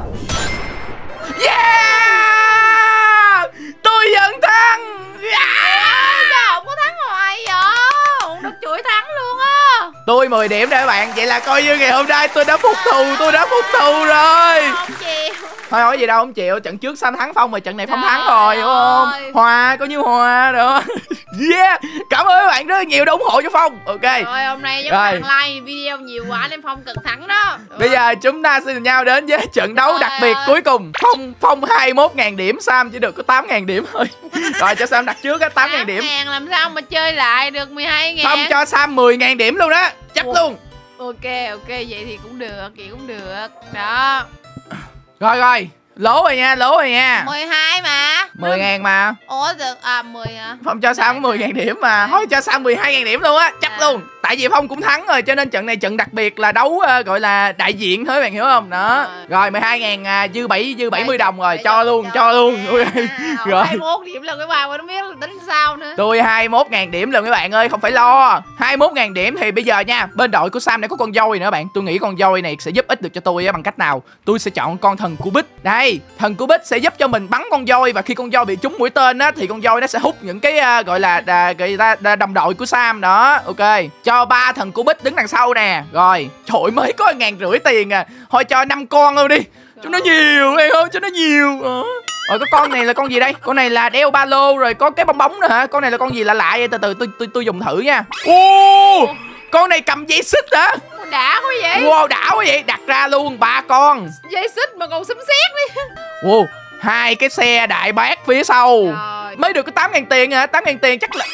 [SPEAKER 1] Yeah! Tôi vẫn thắng. Yeah!
[SPEAKER 2] Sao không có thắng hoài vậy? Không được chuỗi thắng luôn á.
[SPEAKER 1] Tôi mười điểm đây các bạn. Vậy là coi như ngày hôm nay tôi đã phục thù, tôi đã phục thù rồi.
[SPEAKER 2] Không chịu.
[SPEAKER 1] Thôi hỏi gì đâu, không chịu. Trận trước Sam thắng Phong rồi, trận này Phong
[SPEAKER 2] Trời
[SPEAKER 1] thắng rồi, hiểu không?
[SPEAKER 2] ơi.
[SPEAKER 1] Hòa, có như hòa đó. Yeah. Cảm ơn các bạn rất là nhiều đã ủng hộ cho Phong. Ok.
[SPEAKER 2] Rồi hôm nay giúp
[SPEAKER 1] Rồi.
[SPEAKER 2] bạn like video nhiều quá nên Phong cực thắng đó.
[SPEAKER 1] Bây giờ chúng ta sẽ cùng nhau đến với trận đấu
[SPEAKER 2] Trời
[SPEAKER 1] đặc biệt
[SPEAKER 2] ơi.
[SPEAKER 1] cuối cùng. Phong Phong hai mươi mốt nghìn điểm, Sam chỉ được có tám nghìn điểm thôi. Rồi cho Sam đặt trước á, tám nghìn điểm.
[SPEAKER 2] ngàn làm sao mà chơi lại được mười hai ngàn.
[SPEAKER 1] Phong cho Sam mười nghìn điểm luôn đó. Chấp
[SPEAKER 2] Ủa.
[SPEAKER 1] luôn.
[SPEAKER 2] Ok ok vậy thì cũng được, vậy cũng được. Đó.
[SPEAKER 1] Rồi rồi, lố rồi nha, lố rồi nha.
[SPEAKER 2] mười hai mà.
[SPEAKER 1] mười ngàn mà.
[SPEAKER 2] Ủa được à mười hả?
[SPEAKER 1] Phong cho Sam có mười nghìn điểm mà. Thôi cho Sam mười hai nghìn điểm luôn á, chấp
[SPEAKER 2] À.
[SPEAKER 1] luôn. Tại vì Phong cũng thắng rồi cho nên trận này trận đặc biệt là đấu uh, gọi là đại diện thôi, bạn hiểu không? Đó.
[SPEAKER 2] Rồi.
[SPEAKER 1] Rồi mười hai nghìn uh, dư bảy dư bảy mươi
[SPEAKER 2] Để-
[SPEAKER 1] đồng rồi,
[SPEAKER 2] để
[SPEAKER 1] cho luôn, cho luôn.
[SPEAKER 2] À,
[SPEAKER 1] Rồi.
[SPEAKER 2] rồi. hai mươi mốt điểm là cái bài mà nó biết là tính sao nữa.
[SPEAKER 1] Tôi hai mươi mốt nghìn điểm rồi các bạn ơi, không phải lo. hai mươi mốt nghìn điểm thì bây giờ nha, bên đội của Sam này có con voi nữa bạn. Tôi nghĩ con voi này sẽ giúp ích được cho tôi á, bằng cách nào? Tôi sẽ chọn con thần Cubit. Đây, thần Cubit sẽ giúp cho mình bắn con voi, và khi con voi bị trúng mũi tên á thì con voi nó sẽ hút những cái uh, gọi là uh, gọi ta uh, đồng đội của Sam đó. Ok. Cho ba thần Cubit đứng đằng sau nè. Rồi, trời ơi, mới có ngàn rưỡi tiền à. Thôi cho năm con luôn đi. Cho nó nhiều em ơi, cho nó nhiều. Ờ. Rồi cái con này là con gì đây? Con này là đeo ba lô rồi có cái bong bóng nữa hả? Con này là con gì lạ lạ vậy? Từ từ tôi tôi tôi dùng thử nha. Ô! Con này cầm dây xích hả?
[SPEAKER 2] Đã quá vậy.
[SPEAKER 1] Wow, đã quá vậy. Đặt ra luôn ba con.
[SPEAKER 2] Dây xích mà còn xúm xiết đi.
[SPEAKER 1] Wow, hai cái xe đại bác phía sau.
[SPEAKER 2] Rồi.
[SPEAKER 1] Mới được có tám nghìn tiền hả? tám nghìn tiền chắc là.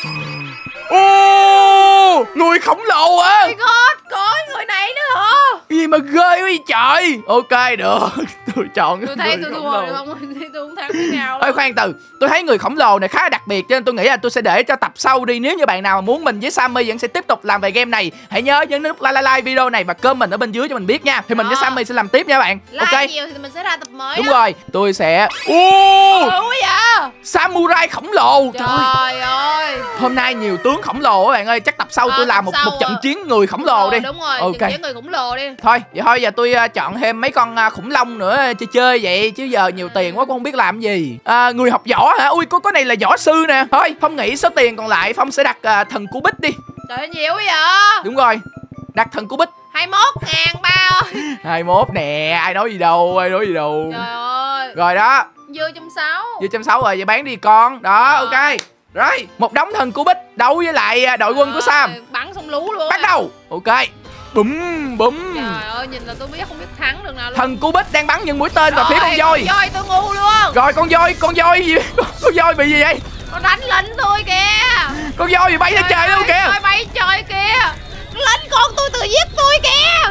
[SPEAKER 1] Ô! Người khổng lồ á.
[SPEAKER 2] My God, có người này nữa hả?
[SPEAKER 1] Gì mà ghê quá vậy trời. Ok được. Tôi chọn
[SPEAKER 2] Tôi thấy
[SPEAKER 1] người
[SPEAKER 2] tôi
[SPEAKER 1] khổng
[SPEAKER 2] thua
[SPEAKER 1] lồ.
[SPEAKER 2] rồi không? Tôi thấy tôi không thắng thế nào
[SPEAKER 1] Thôi
[SPEAKER 2] đâu.
[SPEAKER 1] khoan từ, tôi thấy người khổng lồ này khá là đặc biệt cho nên tôi nghĩ là tôi sẽ để cho tập sau đi. Nếu như bạn nào mà muốn mình với Sammy vẫn sẽ tiếp tục làm về game này, hãy nhớ nhấn nút like, like, like video này và comment ở bên dưới cho mình biết nha. Thì mình với
[SPEAKER 2] Đó.
[SPEAKER 1] Sammy sẽ làm tiếp nha bạn.
[SPEAKER 2] Like
[SPEAKER 1] Ok.
[SPEAKER 2] nhiều thì mình sẽ ra tập mới.
[SPEAKER 1] Đúng
[SPEAKER 2] đó.
[SPEAKER 1] rồi, tôi sẽ. Ô,
[SPEAKER 2] Ủa vậy?
[SPEAKER 1] samurai khổng lồ. Trời ơi.
[SPEAKER 2] Trời ơi.
[SPEAKER 1] Hôm nay nhiều tướng khổng lồ các bạn ơi, chắc tập sau
[SPEAKER 2] Ờ,
[SPEAKER 1] tôi làm
[SPEAKER 2] tập
[SPEAKER 1] một
[SPEAKER 2] sau
[SPEAKER 1] một trận
[SPEAKER 2] à.
[SPEAKER 1] chiến người khổng lồ đi.
[SPEAKER 2] Đúng rồi,
[SPEAKER 1] Ok.
[SPEAKER 2] những người khổng lồ đi.
[SPEAKER 1] Thôi, vậy thôi giờ tôi uh, chọn thêm mấy con uh, khủng long nữa chơi chơi vậy chứ giờ nhiều tiền quá cũng không biết làm gì. À, người học võ hả? Ui có cái này là võ sư nè. Thôi, Phong nghĩ số tiền còn lại Phong sẽ đặt uh, thần Cubit đi.
[SPEAKER 2] Trời ơi, nhiều quá vậy.
[SPEAKER 1] Đúng rồi. Đặt thần Cubit.
[SPEAKER 2] hai mươi mốt ngàn ba ơi.
[SPEAKER 1] hai mươi mốt nè, ai nói gì đâu, ai nói gì đâu.
[SPEAKER 2] Trời ơi.
[SPEAKER 1] Rồi đó,
[SPEAKER 2] Dư trăm sáu.
[SPEAKER 1] vừa trăm sáu rồi, vậy bán đi con. Đó,
[SPEAKER 2] Rồi.
[SPEAKER 1] ok. Rồi, một đống thần Cubit đấu với lại uh, đội quân của Sam.
[SPEAKER 2] Bắn xong lú luôn.
[SPEAKER 1] Bắt đầu. Ok. Bùm bùm.
[SPEAKER 2] Trời ơi, nhìn là tôi biết không biết thắng được nào luôn.
[SPEAKER 1] Thần Cubit đang bắn những mũi tên vào phía con
[SPEAKER 2] Rồi,
[SPEAKER 1] voi.
[SPEAKER 2] Con voi tôi ngu luôn.
[SPEAKER 1] Rồi con voi, con voi gì? Con voi bị gì vậy?
[SPEAKER 2] Nó đánh lệnh tôi kìa.
[SPEAKER 1] Con voi bị bay lên trời luôn kìa.
[SPEAKER 2] Voi bay trời kìa. Nó lệnh con tôi tự giết tôi kìa.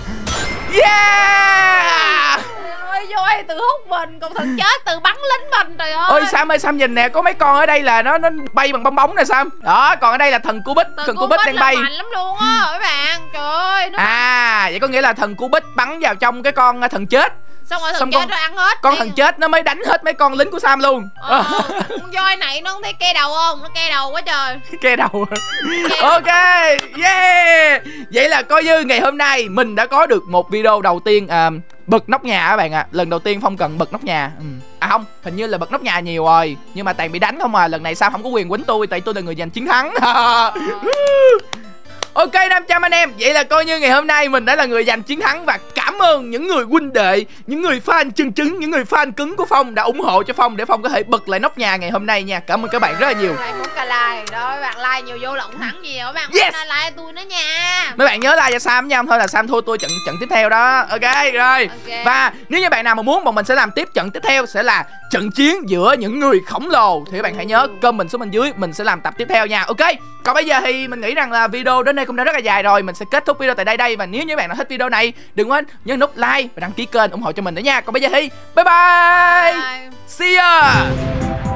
[SPEAKER 1] Yeah.
[SPEAKER 2] Ôi voi tự hút mình, còn thần chết tự bắn lính mình, trời ơi.
[SPEAKER 1] Ơi Sam ơi, Sam nhìn nè, có mấy con ở đây là nó nó bay bằng bong bóng nè Sam. Đó, còn ở đây là thần Cubit,
[SPEAKER 2] Thần
[SPEAKER 1] thần Cubit
[SPEAKER 2] Cubit
[SPEAKER 1] đang
[SPEAKER 2] là
[SPEAKER 1] bay.
[SPEAKER 2] mạnh lắm luôn á các bạn. Trời ơi, nó
[SPEAKER 1] À, vậy có nghĩa là thần Cubit bắn vào trong cái con uh, thần chết.
[SPEAKER 2] xong rồi thần
[SPEAKER 1] xong
[SPEAKER 2] chết
[SPEAKER 1] con-
[SPEAKER 2] rồi ăn hết.
[SPEAKER 1] Con
[SPEAKER 2] Đi.
[SPEAKER 1] thần chết nó mới đánh hết mấy con lính của Sam luôn.
[SPEAKER 2] Ờ, con voi này nó không thấy ke đầu không? Nó ke đầu quá trời.
[SPEAKER 1] Ke đầu. Ok, yeah. Vậy là coi như ngày hôm nay mình đã có được một video đầu tiên à, bật nóc nhà các bạn ạ. À. Lần đầu tiên Phong cần bật nóc nhà. Ừ. À không, hình như là bật nóc nhà nhiều rồi, nhưng mà toàn bị đánh không à. Lần này sao không có quyền quýnh tôi, tại tôi là người giành chiến thắng. Ok năm trăm anh em, vậy là coi như ngày hôm nay mình đã là người giành chiến thắng. Và cảm ơn những người huynh đệ, những người fan chân chứng, những người fan cứng của Phong đã ủng hộ cho Phong để Phong có thể bật lại nóc nhà ngày hôm nay nha. Cảm ơn các bạn rất là nhiều.
[SPEAKER 2] Lại một cả like. Đó mấy bạn like nhiều vô là cũng thắng nhiều. Mấy bạn
[SPEAKER 1] Yes.
[SPEAKER 2] like like tôi nữa nha.
[SPEAKER 1] Mấy bạn nhớ like cho Sam nha, không thôi là Sam thua tôi trận trận tiếp theo đó. Ok rồi.
[SPEAKER 2] Ok.
[SPEAKER 1] Và nếu như bạn nào mà muốn bọn mình sẽ làm tiếp trận tiếp theo sẽ là trận chiến giữa những người khổng lồ thì các bạn hãy nhớ comment xuống bên dưới, mình sẽ làm tập tiếp theo nha. Ok. Còn bây giờ thì mình nghĩ rằng là video đến đây cũng đã rất là dài rồi, mình sẽ kết thúc video tại đây đây. Và nếu như bạn nào thích video này, đừng quên nhấn nút like và đăng ký kênh ủng hộ cho mình nữa nha. Còn bây giờ thì bye bye,
[SPEAKER 2] Bye.
[SPEAKER 1] see ya.